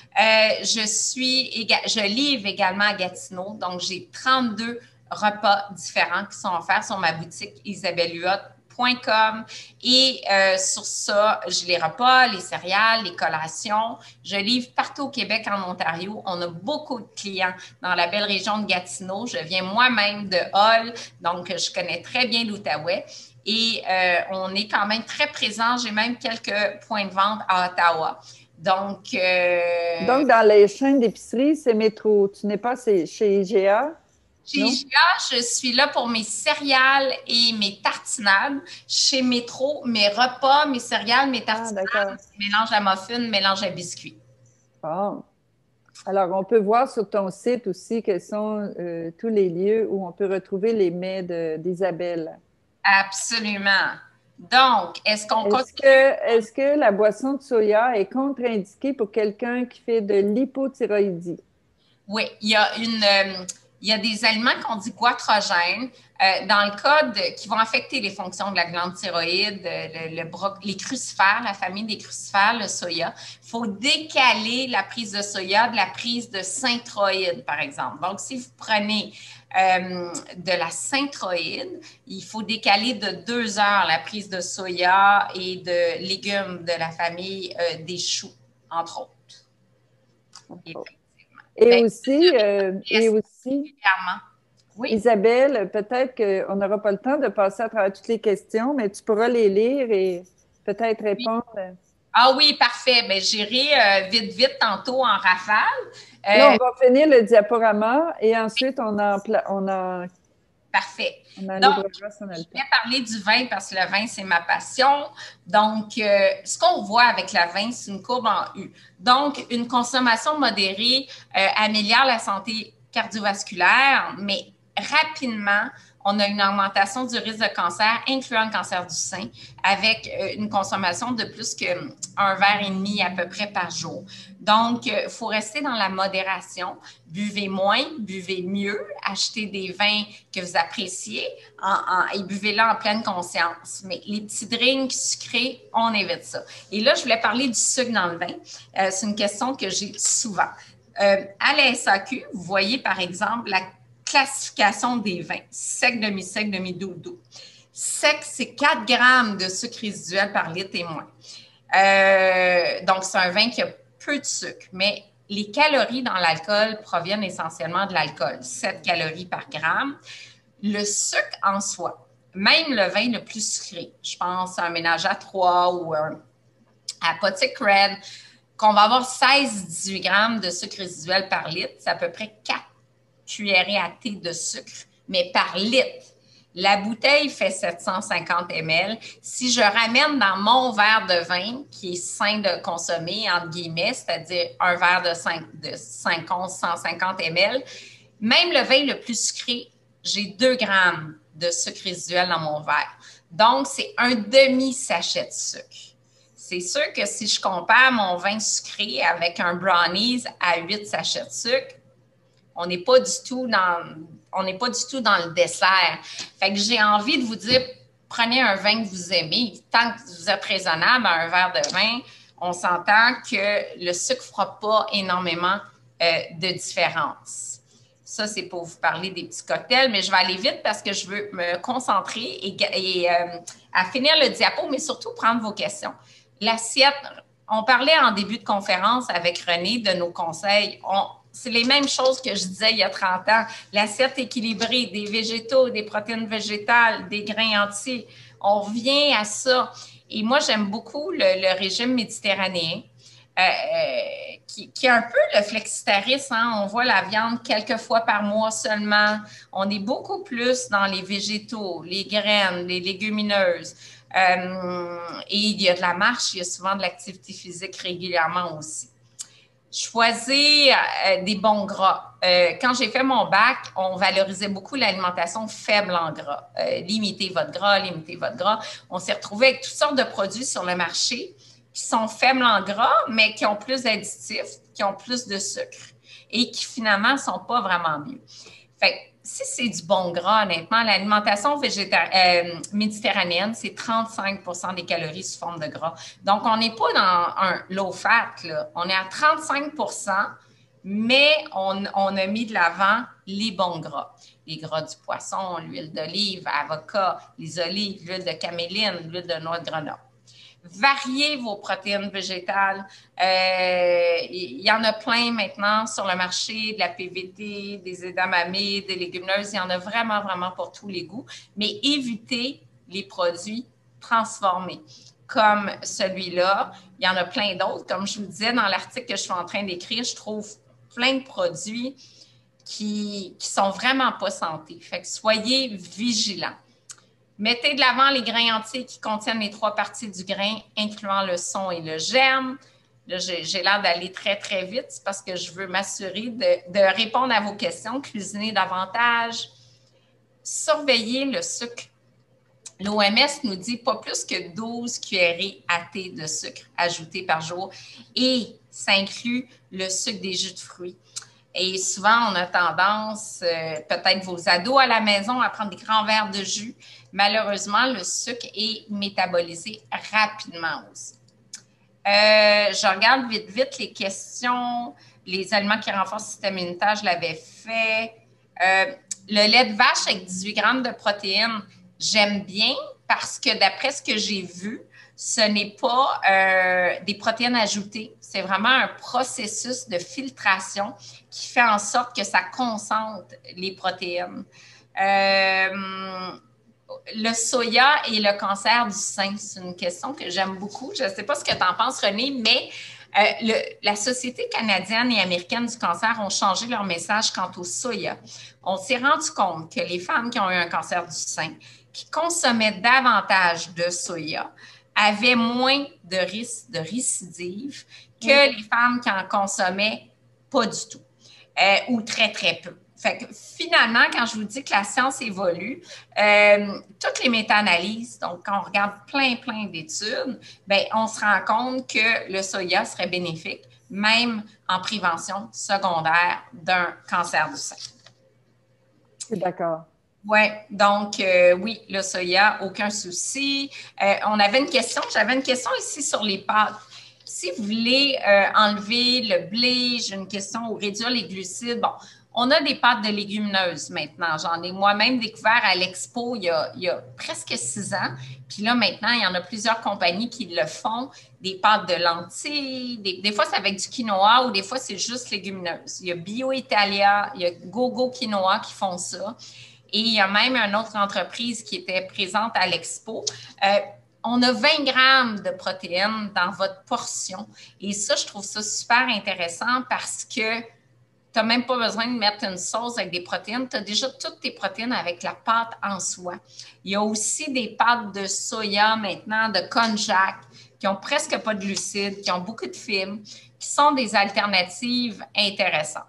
Je livre également à Gatineau, donc j'ai 32 repas différents qui sont offerts sur ma boutique isabellehuot.com et sur ça, j'ai les repas, les céréales, les collations. Je livre partout au Québec, en Ontario. On a beaucoup de clients dans la belle région de Gatineau. Je viens moi-même de Hull, donc je connais très bien l'Outaouais. Et on est quand même très présent. J'ai même quelques points de vente à Ottawa. Donc, dans les chaînes d'épicerie, c'est métro. Tu n'es pas chez IGA? Chez non? IGA, je suis là pour mes céréales et mes tartinades. Chez Métro, mes repas, mes céréales, mes Ah, tartinades, d'accord. mélange à muffins, mélange à biscuits. Bon. Alors, on peut voir sur ton site aussi quels sont tous les lieux où on peut retrouver les mets d'Isabelle. Absolument. Donc, est-ce qu'on continue? Est-ce que la boisson de soya est contre-indiquée pour quelqu'un qui fait de l'hypothyroïdie? Oui, il y a des aliments qu'on dit goitrogènes. Dans le cas qui vont affecter les fonctions de la glande thyroïde, les crucifères, la famille des crucifères, le soya. Il faut décaler la prise de soya de la prise de synthroïde, par exemple. Donc, si vous prenez de la synthroïde, il faut décaler de 2 heures la prise de soya et de légumes de la famille des choux, entre autres. Et Ben, aussi, clairement. Oui. Isabelle, peut-être qu'on n'aura pas le temps de passer à travers toutes les questions, mais tu pourras les lire et peut-être Oui. répondre. Ah oui, parfait. Ben, j'irai vite, vite tantôt en rafale. Là, Euh, on va finir le diaporama et ensuite Parfait. on en Donc, livrera si on a je le temps. vais parler du vin parce que le vin, c'est ma passion. Donc, ce qu'on voit avec le vin, c'est une courbe en U. Donc, une consommation modérée améliore la santé cardiovasculaire, mais rapidement, on a une augmentation du risque de cancer, incluant le cancer du sein, avec une consommation de plus qu'un verre et demi à peu près par jour. Donc, il faut rester dans la modération. Buvez moins, buvez mieux, achetez des vins que vous appréciez et buvez-les en pleine conscience. Mais les petits drinks sucrés, on évite ça. Et là, je voulais parler du sucre dans le vin. C'est une question que j'ai souvent. À la SAQ, vous voyez par exemple la classification des vins, sec, demi-sec, demi-doux. Sec, c'est 4 grammes de sucre résiduel par litre et moins. Donc, c'est un vin qui a peu de sucre, mais les calories dans l'alcool proviennent essentiellement de l'alcool, 7 calories par gramme. Le sucre en soi, même le vin le plus sucré, je pense à un ménage à 3 ou un Apothic Red, qu'on va avoir 16-18 grammes de sucre résiduel par litre, c'est à peu près 4 cuillerées à thé de sucre, mais par litre. La bouteille fait 750 ml. Si je ramène dans mon verre de vin, qui est sain de consommer, entre guillemets, c'est-à-dire un verre de 5 onces, 150 ml, même le vin le plus sucré, j'ai 2 grammes de sucre résiduel dans mon verre. Donc, c'est un demi-sachet de sucre. C'est sûr que si je compare mon vin sucré avec un brownies à 8 sachets de sucre, on n'est pas du tout dans le dessert. Fait que j'ai envie de vous dire, prenez un vin que vous aimez. Tant que vous êtes raisonnable à un verre de vin, on s'entend que le sucre ne fera pas énormément de différence. Ça, c'est pour vous parler des petits cocktails, mais je vais aller vite parce que je veux me concentrer et à finir le diapo, mais surtout prendre vos questions. L'assiette, on parlait en début de conférence avec René de nos conseils. C'est les mêmes choses que je disais il y a 30 ans. L'assiette équilibrée, des végétaux, des protéines végétales, des grains entiers. On revient à ça. Et moi, j'aime beaucoup le régime méditerranéen, qui est un peu le flexitarisme. Hein? On voit la viande quelques fois par mois seulement. On est beaucoup plus dans les végétaux, les graines, les légumineuses. Et il y a de la marche, il y a souvent de l'activité physique régulièrement aussi. Choisir des bons gras. Quand j'ai fait mon bac, on valorisait beaucoup l'alimentation faible en gras. Limitez votre gras, limitez votre gras. On s'est retrouvé avec toutes sortes de produits sur le marché qui sont faibles en gras, mais qui ont plus d'additifs, qui ont plus de sucre et qui finalement ne sont pas vraiment mieux. Fait que, si c'est du bon gras, honnêtement, l'alimentation méditerranéenne, c'est 35 des calories sous forme de gras. Donc, on n'est pas dans un low fat, là. On est à 35 mais on a mis de l'avant les bons gras. Les gras du poisson, l'huile d'olive, avocat, les olives, l'huile de caméline, l'huile de noix de Grenoble. Variez vos protéines végétales. Il y en a plein maintenant sur le marché, de la PVT, des edamamés, des légumineuses. Il y en a vraiment, vraiment pour tous les goûts. Mais évitez les produits transformés comme celui-là. Il y en a plein d'autres. Comme je vous disais dans l'article que je suis en train d'écrire, je trouve plein de produits qui sont vraiment pas santé. Fait que soyez vigilants. Mettez de l'avant les grains entiers qui contiennent les 3 parties du grain, incluant le son et le germe. Là, j'ai l'air d'aller très, très vite parce que je veux m'assurer de répondre à vos questions, cuisiner davantage. Surveillez le sucre. L'OMS nous dit pas plus que 12 cuillerées à thé de sucre ajouté par jour et ça inclut le sucre des jus de fruits. Et souvent, on a tendance, peut-être vos ados à la maison, à prendre des grands verres de jus. Malheureusement, le sucre est métabolisé rapidement aussi. Je regarde vite, vite les questions. Les aliments qui renforcent le système immunitaire, je l'avais fait. Le lait de vache avec 18 grammes de protéines, j'aime bien parce que d'après ce que j'ai vu, ce n'est pas des protéines ajoutées. C'est vraiment un processus de filtration qui fait en sorte que ça concentre les protéines. Le soya et le cancer du sein, c'est une question que j'aime beaucoup. Je ne sais pas ce que tu en penses, René, mais la Société canadienne et américaine du cancer ont changé leur message quant au soya. On s'est rendu compte que les femmes qui ont eu un cancer du sein, qui consommaient davantage de soya, avaient moins de risque de récidive que les femmes qui en consommaient pas du tout ou très, très peu. Fait que finalement, quand je vous dis que la science évolue, toutes les méta-analyses, donc quand on regarde plein d'études, bien, on se rend compte que le soya serait bénéfique, même en prévention secondaire d'un cancer du sein. D'accord. Oui, donc oui, le soya, aucun souci. J'avais une question ici sur les pâtes. Si vous voulez enlever le blé, j'ai une question, ou réduire les glucides, bon, on a des pâtes de légumineuses maintenant. J'en ai moi-même découvert à l'Expo il y a presque 6 ans. Puis là, maintenant, il y en a plusieurs compagnies qui le font. Des pâtes de lentilles, des fois, c'est avec du quinoa ou des fois, c'est juste légumineuse. Il y a Bio Italia, il y a Gogo Quinoa qui font ça. Et il y a même une autre entreprise qui était présente à l'Expo. On a 20 grammes de protéines dans votre portion. Et ça, je trouve ça super intéressant parce que tu n'as même pas besoin de mettre une sauce avec des protéines. Tu as déjà toutes tes protéines avec la pâte en soi. Il y a aussi des pâtes de soya maintenant, de konjac, qui n'ont presque pas de glucides, qui ont beaucoup de fibres, qui sont des alternatives intéressantes.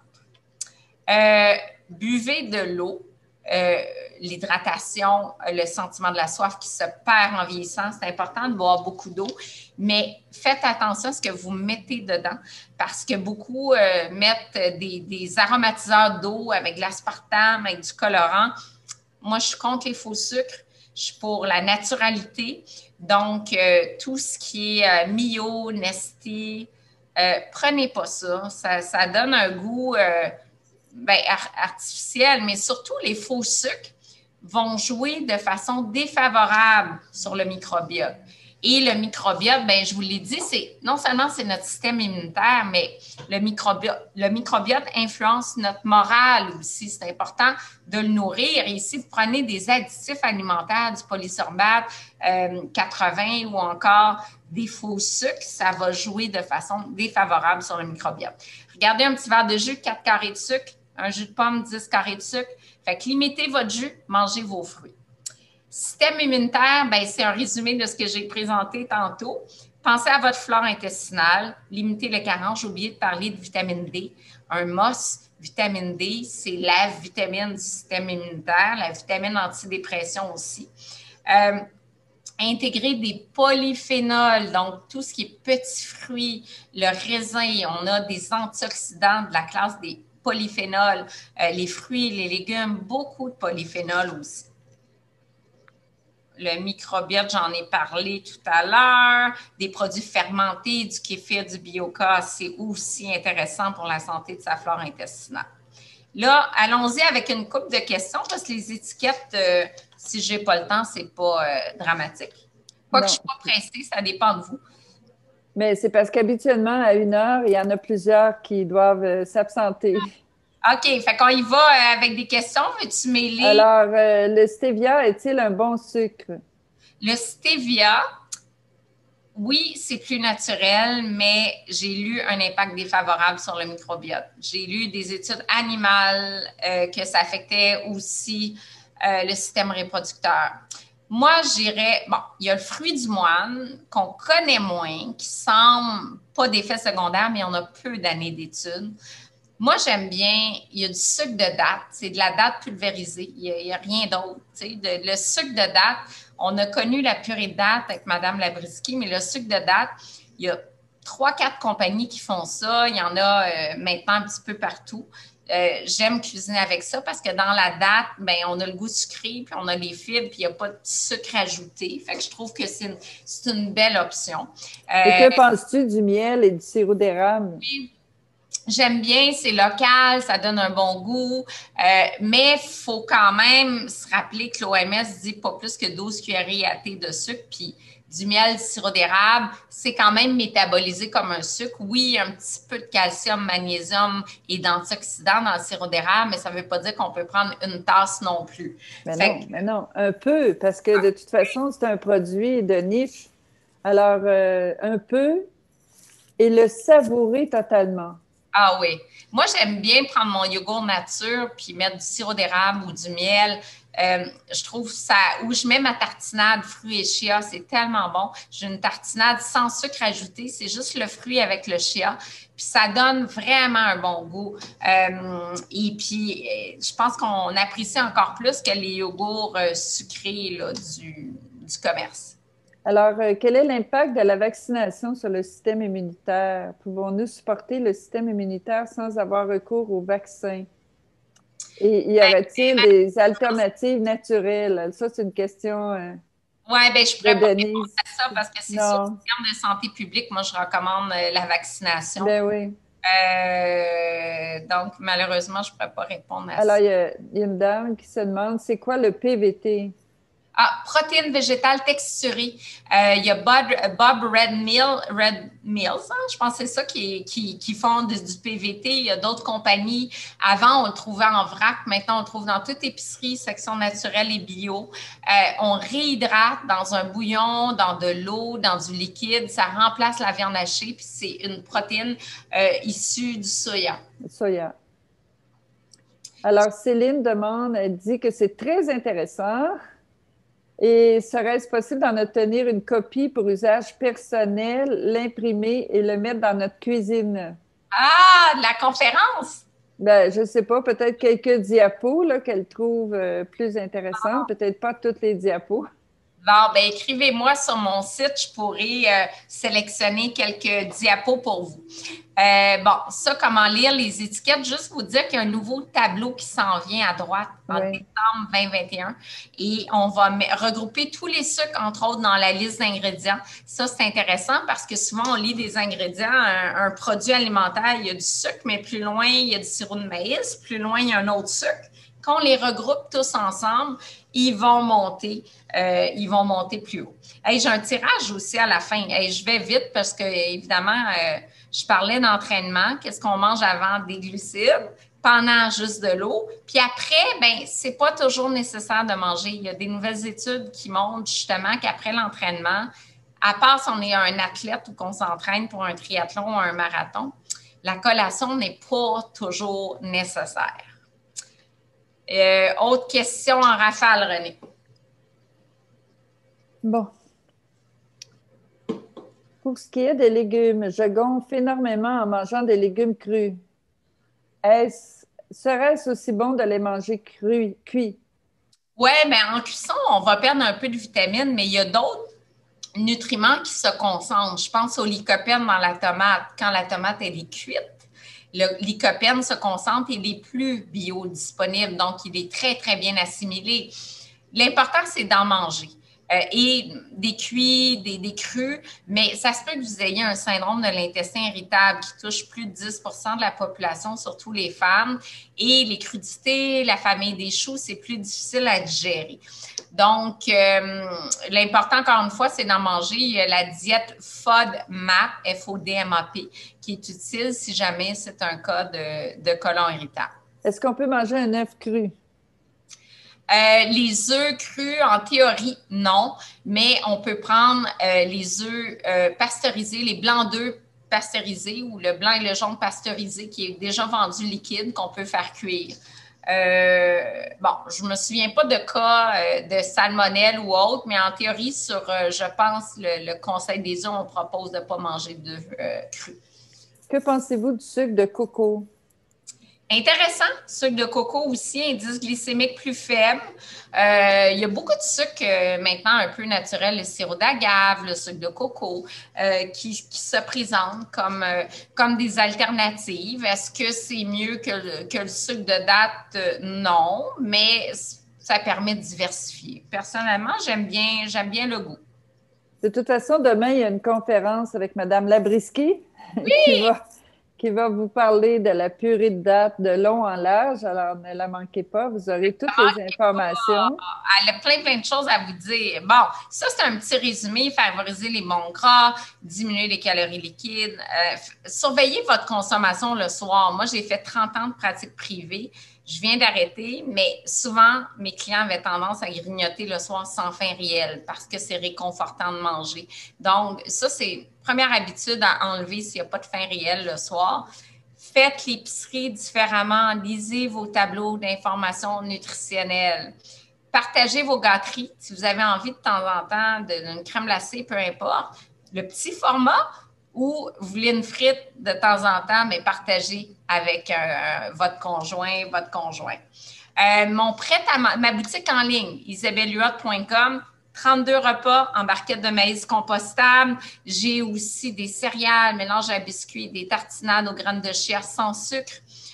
Buvez de l'eau. L'hydratation, le sentiment de la soif qui se perd en vieillissant, c'est important de boire beaucoup d'eau, mais faites attention à ce que vous mettez dedans parce que beaucoup mettent des aromatiseurs d'eau avec de l'aspartame, avec du colorant. Moi, je suis contre les faux sucres, je suis pour la naturalité, donc tout ce qui est Mio, Nesté, prenez pas ça, ça donne un goût artificielle, mais surtout les faux sucres vont jouer de façon défavorable sur le microbiote. Et le microbiote, bien, je vous l'ai dit, non seulement c'est notre système immunitaire, mais le microbiote influence notre morale aussi. C'est important de le nourrir. Et si vous prenez des additifs alimentaires, du polysorbate 80 ou encore des faux sucres, ça va jouer de façon défavorable sur le microbiote. Regardez un petit verre de jus, 4 carrés de sucre, un jus de pomme, 10 carrés de sucre. Fait que limitez votre jus, mangez vos fruits. Système immunitaire, bien, c'est un résumé de ce que j'ai présenté tantôt. Pensez à votre flore intestinale, limitez le carence. J'ai oublié de parler de vitamine D. Un MOS, vitamine D, c'est la vitamine du système immunitaire, la vitamine antidépression aussi. Intégrer des polyphénols, donc tout ce qui est petits fruits, le raisin, on a des antioxydants de la classe des polyphénols, les fruits, les légumes, beaucoup de polyphénols aussi. Le microbiote, j'en ai parlé tout à l'heure. Des produits fermentés, du kéfir, du bioca, c'est aussi intéressant pour la santé de sa flore intestinale. Là, allons-y avec une couple de questions parce que les étiquettes, si je n'ai pas le temps, ce n'est pas dramatique. Quoique je ne suis pas pressée, ça dépend de vous. Mais c'est parce qu'habituellement, à 1 heure, il y en a plusieurs qui doivent s'absenter. OK, fait qu'on y va avec des questions. Veux-tu mêler? Alors, le stevia est-il un bon sucre? Le stevia, oui, c'est plus naturel, mais j'ai lu un impact défavorable sur le microbiote. J'ai lu des études animales que ça affectait aussi le système reproducteur. Moi, j'irais, bon, il y a le fruit du moine qu'on connaît moins, qui semble pas d'effet secondaire, mais on a peu d'années d'études. Moi, j'aime bien, il y a du sucre de date, c'est de la date pulvérisée, il n'y a rien d'autre. Le sucre de date, on a connu la purée de date avec Mme Labriski, mais le sucre de date, il y a 3-4 compagnies qui font ça, il y en a maintenant un petit peu partout. J'aime cuisiner avec ça parce que dans la date, ben, on a le goût sucré, puis on a les fibres, puis il n'y a pas de sucre ajouté. Fait que je trouve que c'est une belle option. Et que penses-tu du miel et du sirop d'érable? J'aime bien, c'est local, ça donne un bon goût, mais il faut quand même se rappeler que l'OMS dit pas plus que 12 cuillerées à thé de sucre, puis du miel, du sirop d'érable, c'est quand même métabolisé comme un sucre. Oui, il y a un petit peu de calcium, magnésium et d'antioxydants dans le sirop d'érable, mais ça ne veut pas dire qu'on peut prendre une tasse non plus. Mais non, un peu, parce que de toute façon, c'est un produit de niche. Alors, un peu et le savourer totalement. Ah oui. Moi, j'aime bien prendre mon yogourt nature puis mettre du sirop d'érable ou du miel. Je trouve ça, ou je mets ma tartinade fruits et chia, c'est tellement bon. J'ai une tartinade sans sucre ajouté, c'est juste le fruit avec le chia, puis ça donne vraiment un bon goût. Et puis, je pense qu'on apprécie encore plus que les yogourts sucrés là, du commerce. Alors, quel est l'impact de la vaccination sur le système immunitaire? Pouvons-nous supporter le système immunitaire sans avoir recours au vaccin? Et y aurait-il des alternatives naturelles? Ça, c'est une question oui, bien, je pourrais de pas répondre Denise. à ça parce que c'est sûr, en termes de santé publique, moi, je recommande la vaccination. Ben oui. Donc, malheureusement, je ne pourrais pas répondre à Alors, ça. il y a une dame qui se demande, c'est quoi le PVT? Ah, protéines végétales texturées. Il y a Bob Red Mills, hein, je pense que c'est ça qui font du PVT. Il y a d'autres compagnies. Avant, on le trouvait en vrac. Maintenant, on le trouve dans toute épicerie, section naturelle et bio. On réhydrate dans un bouillon, dans de l'eau, dans du liquide. Ça remplace la viande hachée, puis c'est une protéine issue du soya. Soya. Alors, Céline demande, elle dit que c'est très intéressant. Et serait-ce possible d'en obtenir une copie pour usage personnel, l'imprimer et le mettre dans notre cuisine? Ah, de la conférence! Ben, je ne sais pas, peut-être quelques diapos là, qu'elle trouve plus intéressantes, peut-être pas toutes les diapos. Bon, ben écrivez-moi sur mon site, je pourrais sélectionner quelques diapos pour vous. Bon, ça, comment lire les étiquettes, juste vous dire qu'il y a un nouveau tableau qui s'en vient à droite en décembre 2021 et on va regrouper tous les sucres, entre autres, dans la liste d'ingrédients. Ça, c'est intéressant parce que souvent, on lit des ingrédients, un produit alimentaire, il y a du sucre, mais plus loin, il y a du sirop de maïs, plus loin, il y a un autre sucre. Quand on les regroupe tous ensemble, ils vont monter plus haut. Hey, j'ai un tirage aussi à la fin. Hey, je vais vite parce que, évidemment, je parlais d'entraînement. Qu'est-ce qu'on mange avant? Des glucides, pendant juste de l'eau. Puis après, ben c'est pas toujours nécessaire de manger. Il y a des nouvelles études qui montrent justement qu'après l'entraînement, à part si on est un athlète ou qu'on s'entraîne pour un triathlon ou un marathon, la collation n'est pas toujours nécessaire. Autre question en rafale, René. Bon. Pour ce qui est des légumes, je gonfle énormément en mangeant des légumes crus. Serait-ce aussi bon de les manger cuits? Oui, bien en cuisson, on va perdre un peu de vitamines, mais il y a d'autres nutriments qui se concentrent. Je pense au lycopène dans la tomate. Quand la tomate elle est cuite, le lycopène se concentre et il est plus biodisponible, donc il est très, très bien assimilé. L'important, c'est d'en manger. Et des cuits, des crus, mais ça se peut que vous ayez un syndrome de l'intestin irritable qui touche plus de 10 de la population, surtout les femmes. Et les crudités, la famille des choux, c'est plus difficile à digérer. Donc, l'important, encore une fois, c'est d'en manger. La diète FODMAP, F-O-D-M-A-P, qui est utile si jamais c'est un cas de côlon irritable. Est-ce qu'on peut manger un œuf cru? Les œufs crus, en théorie, non, mais on peut prendre les œufs pasteurisés, les blancs d'œufs pasteurisés ou le blanc et le jaune pasteurisé qui est déjà vendu liquide qu'on peut faire cuire. Bon, je ne me souviens pas de cas de salmonelle ou autre, mais en théorie, sur, je pense, le Conseil des œufs, on propose de ne pas manger d'œufs crus. Que pensez-vous du sucre de coco? Intéressant, sucre de coco aussi, indice glycémique plus faible. Il y a beaucoup de sucre maintenant un peu naturel, le sirop d'agave, le sucre de coco, qui se présentent comme des alternatives. Est-ce que c'est mieux que le sucre de date? Non, mais ça permet de diversifier. Personnellement, j'aime bien le goût. De toute façon, demain, il y a une conférence avec Mme Labrisky Oui! qui va vous parler de la purée de date de long en large. Alors, ne la manquez pas. Vous aurez toutes les informations. Elle a plein de choses à vous dire. Bon, ça, c'est un petit résumé. Favoriser les bons gras, diminuer les calories liquides, surveiller votre consommation le soir. Moi, j'ai fait 30 ans de pratique privée. Je viens d'arrêter, mais souvent, mes clients avaient tendance à grignoter le soir sans faim réelle parce que c'est réconfortant de manger. Donc, ça, c'est première habitude à enlever s'il n'y a pas de faim réelle le soir. Faites l'épicerie différemment. Lisez vos tableaux d'informations nutritionnelles. Partagez vos gâteries. Si vous avez envie de temps en temps d'une crème glacée, peu importe. Le petit format ou vous voulez une frite de temps en temps, mais partagez avec votre conjoint, votre conjoint. Ma boutique en ligne, isabellehuot.com, 32 repas en barquette de maïs compostable. J'ai aussi des céréales, mélange à biscuits, des tartinades aux graines de chia sans sucre.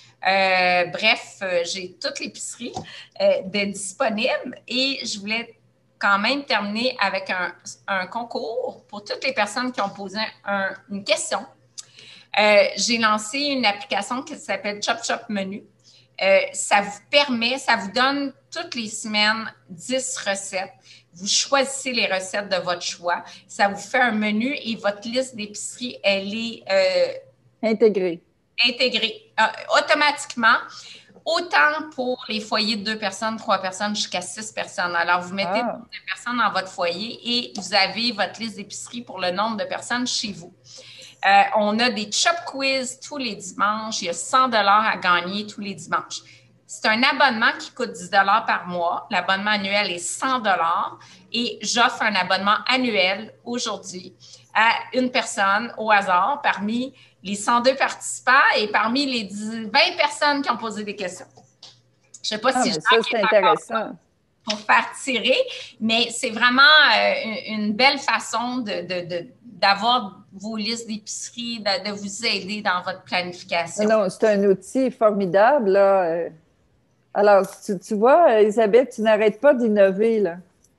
J'ai toute l'épicerie de disponible et je voulais quand même terminer avec un concours pour toutes les personnes qui ont posé une question. J'ai lancé une application qui s'appelle Chop Chop Menu. Ça vous donne toutes les semaines 10 recettes. Vous choisissez les recettes de votre choix. Ça vous fait un menu et votre liste d'épicerie, elle est intégrée automatiquement. Autant pour les foyers de 2 personnes, 3 personnes, jusqu'à 6 personnes. Alors, vous mettez 2 personnes dans votre foyer et vous avez votre liste d'épicerie pour le nombre de personnes chez vous. On a des Chop Quiz tous les dimanches. Il y a 100 $ à gagner tous les dimanches. C'est un abonnement qui coûte 10 $ par mois. L'abonnement annuel est 100 $ et j'offre un abonnement annuel aujourd'hui à une personne au hasard parmi les 102 participants et parmi les 20 personnes qui ont posé des questions. Je ne sais pas si ça, c'est intéressant pour faire tirer, mais c'est vraiment une belle façon d'avoir vos listes d'épicerie, de vous aider dans votre planification. Non, c'est un outil formidable, là. Alors, tu vois, Isabelle, tu n'arrêtes pas d'innover, là.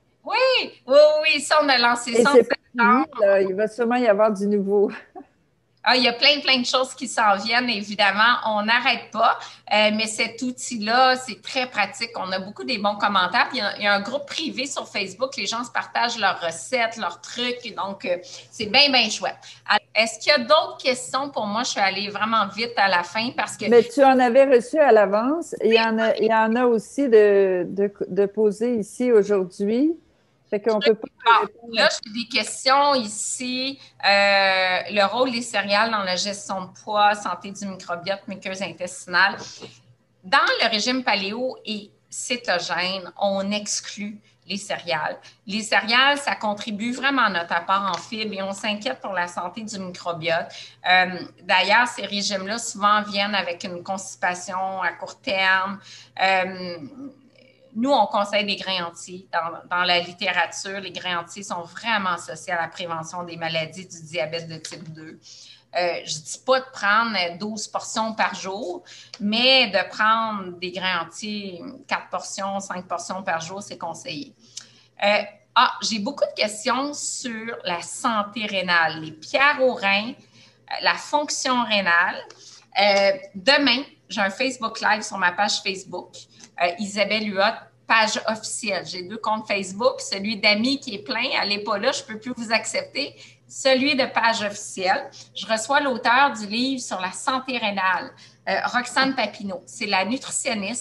Oui, ça, on a lancé ça en septembre. Là, il va sûrement y avoir du nouveau. Il y a plein de choses qui s'en viennent, évidemment. On n'arrête pas, mais cet outil-là, c'est très pratique. On a beaucoup des bons commentaires. Puis il y a un groupe privé sur Facebook. Les gens se partagent leurs recettes, leurs trucs. Donc, c'est bien chouette. Alors, est-ce qu'il y a d'autres questions pour moi? Je suis allée vraiment vite à la fin parce que… Mais tu en avais reçu à l'avance. Il y en a aussi de poser ici aujourd'hui. Fait qu'on peut pas… Là, j'ai des questions ici. Le rôle des céréales dans la gestion de poids, santé du microbiote, muqueuse intestinale. Dans le régime paléo et cétogène, on exclut les céréales. Les céréales, ça contribue vraiment à notre apport en fibres et on s'inquiète pour la santé du microbiote. D'ailleurs, ces régimes-là souvent viennent avec une constipation à court terme. Nous, on conseille des grains entiers. Dans la littérature, les grains entiers sont vraiment associés à la prévention des maladies du diabète de type 2. Je ne dis pas de prendre 12 portions par jour, mais de prendre des grains entiers, 4 portions, 5 portions par jour, c'est conseillé. J'ai beaucoup de questions sur la santé rénale, les pierres aux reins, la fonction rénale. Demain, j'ai un Facebook Live sur ma page Facebook. Isabelle Huot, page officielle. J'ai 2 comptes Facebook, celui d'amis qui est plein, elle n'est pas là, je ne peux plus vous accepter. Celui de page officielle. Je reçois l'auteur du livre sur la santé rénale, Roxane Papineau. C'est la nutritionniste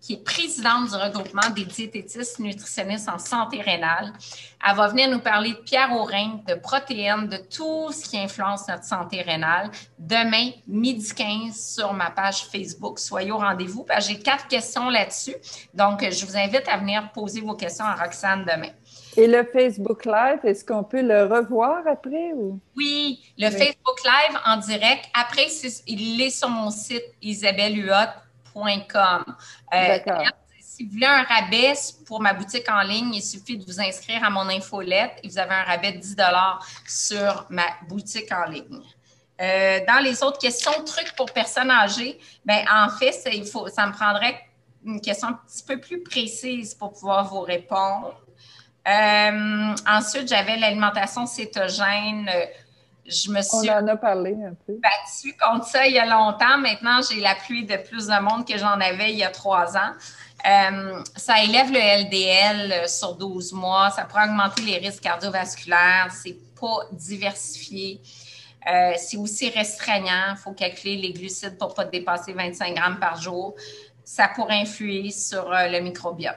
qui est présidente du regroupement des diététistes nutritionnistes en santé rénale. Elle va venir nous parler de Pierre Aurin, de protéines, de tout ce qui influence notre santé rénale. Demain, 12h15 sur ma page Facebook. Soyez au rendez-vous. J'ai 4 questions là-dessus. Donc, je vous invite à venir poser vos questions à Roxane demain. Et le Facebook Live, est-ce qu'on peut le revoir après? Ou? Oui, le Facebook Live en direct. Après, il est sur mon site isabellehuot.com. D'accord. Si vous voulez un rabais pour ma boutique en ligne, il suffit de vous inscrire à mon infolette et vous avez un rabais de 10 $ sur ma boutique en ligne. Dans les autres questions, trucs pour personnes âgées, en fait, ça me prendrait une question un petit peu plus précise pour pouvoir vous répondre. Ensuite, j'avais l'alimentation cétogène. On en a parlé un peu. Battue contre ça il y a longtemps. Maintenant, j'ai l'appui de plus de monde que j'en avais il y a 3 ans. Ça élève le LDL sur 12 mois. Ça pourrait augmenter les risques cardiovasculaires. C'est pas diversifié. C'est aussi restreignant. Il faut calculer les glucides pour ne pas dépasser 25 grammes par jour. Ça pourrait influer sur le microbiote.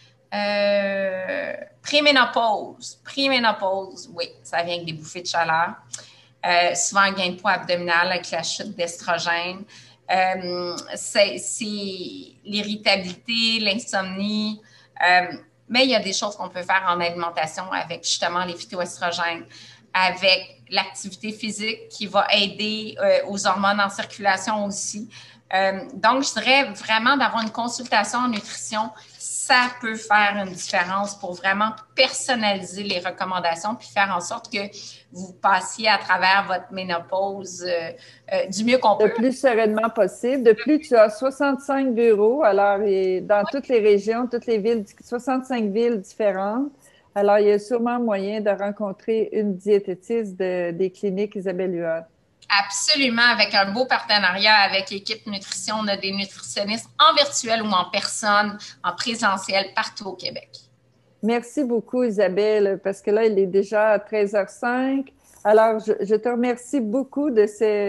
Préménopause, oui, ça vient avec des bouffées de chaleur. Souvent un gain de poids abdominal avec la chute d'estrogène. C'est l'irritabilité, l'insomnie. Mais il y a des choses qu'on peut faire en alimentation avec justement les phytoestrogènes, avec l'activité physique qui va aider aux hormones en circulation aussi. Donc, je dirais vraiment d'avoir une consultation en nutrition, ça peut faire une différence pour vraiment personnaliser les recommandations puis faire en sorte que vous passiez à travers votre ménopause du mieux qu'on peut. Le plus sereinement possible. De plus, tu as 65 bureaux, alors dans toutes les régions, toutes les villes, 65 villes différentes. Alors, il y a sûrement moyen de rencontrer une diététiste des cliniques Isabelle Huot. Absolument, avec un beau partenariat avec Équipe Nutrition. On a des nutritionnistes en virtuel ou en personne, en présentiel, partout au Québec. Merci beaucoup, Isabelle, parce que là, il est déjà 13h05. Alors, je te remercie beaucoup de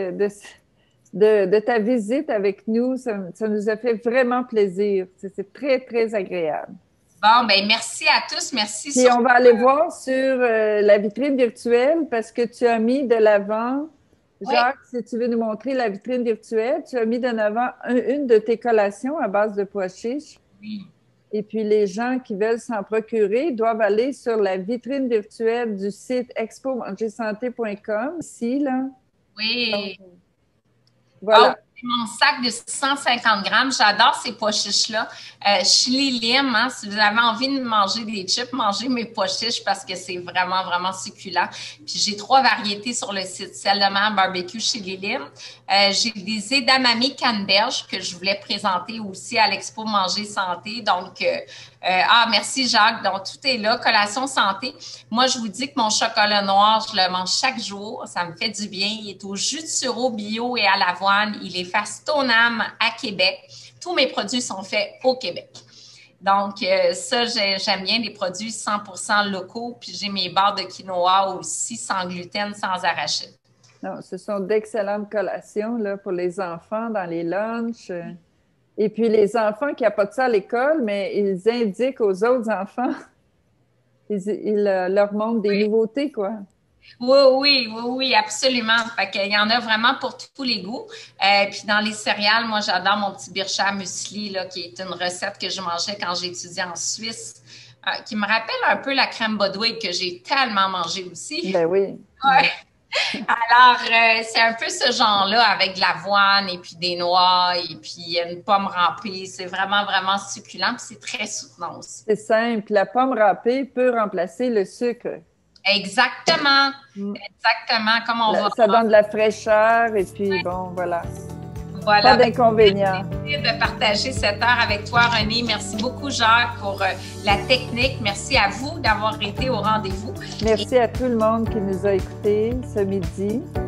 ta visite avec nous. Ça nous a fait vraiment plaisir. C'est très, très agréable. Bon, bien, merci à tous. Merci. Et on va aller voir sur la vitrine virtuelle parce que tu as mis de l'avant... Jacques, si tu veux nous montrer la vitrine virtuelle, tu as mis de l'avant une de tes collations à base de pois chiches. Oui. Et puis, les gens qui veulent s'en procurer doivent aller sur la vitrine virtuelle du site expomangersanté.com, ici, là. Oui. Donc, voilà. Oh, c'est mon sac de 650 grammes. J'adore ces pois chiches-là. Chili Lim, hein, si vous avez envie de manger des chips, mangez mes pois chiches parce que c'est vraiment, vraiment succulent. Puis j'ai 3 variétés sur le site. Celle de ma barbecue Chili Lim. J'ai des edamame canneberge que je voulais présenter aussi à l'Expo Manger Santé. Donc, merci Jacques. Donc, tout est là. Collation santé. Moi, je vous dis que mon chocolat noir, je le mange chaque jour. Ça me fait du bien. Il est au jus de sureau bio et à l'avoine. Il est fait Stoneham à Québec. Tous mes produits sont faits au Québec. Donc, ça, j'aime bien des produits 100% locaux. Puis, j'ai mes barres de quinoa aussi, sans gluten, sans arachide. Non, ce sont d'excellentes collations là, pour les enfants dans les lunchs. Et puis, les enfants qui n'apportent ça à l'école, mais ils indiquent aux autres enfants, ils leur montrent des nouveautés, quoi. Oui, absolument. Fait qu'il y en a vraiment pour tous les goûts. Puis dans les céréales, moi, j'adore mon petit Bircher muesli, là, qui est une recette que je mangeais quand j'étudiais en Suisse, qui me rappelle un peu la crème Bodwig que j'ai tellement mangé aussi. Ben oui. Ouais. Alors, c'est un peu ce genre-là avec de l'avoine et puis des noix et puis une pomme râpée. C'est vraiment, vraiment succulent puis c'est très soutenant aussi. C'est simple. La pomme râpée peut remplacer le sucre. Exactement. Exactement. Comme on va. Ça donne de la fraîcheur et puis bon, voilà. Voilà. Pas d'inconvénient. De partager cette heure avec toi, René. Merci beaucoup, Jacques, pour la technique. Merci à vous d'avoir été au rendez-vous. Merci à tout le monde qui nous a écoutés ce midi.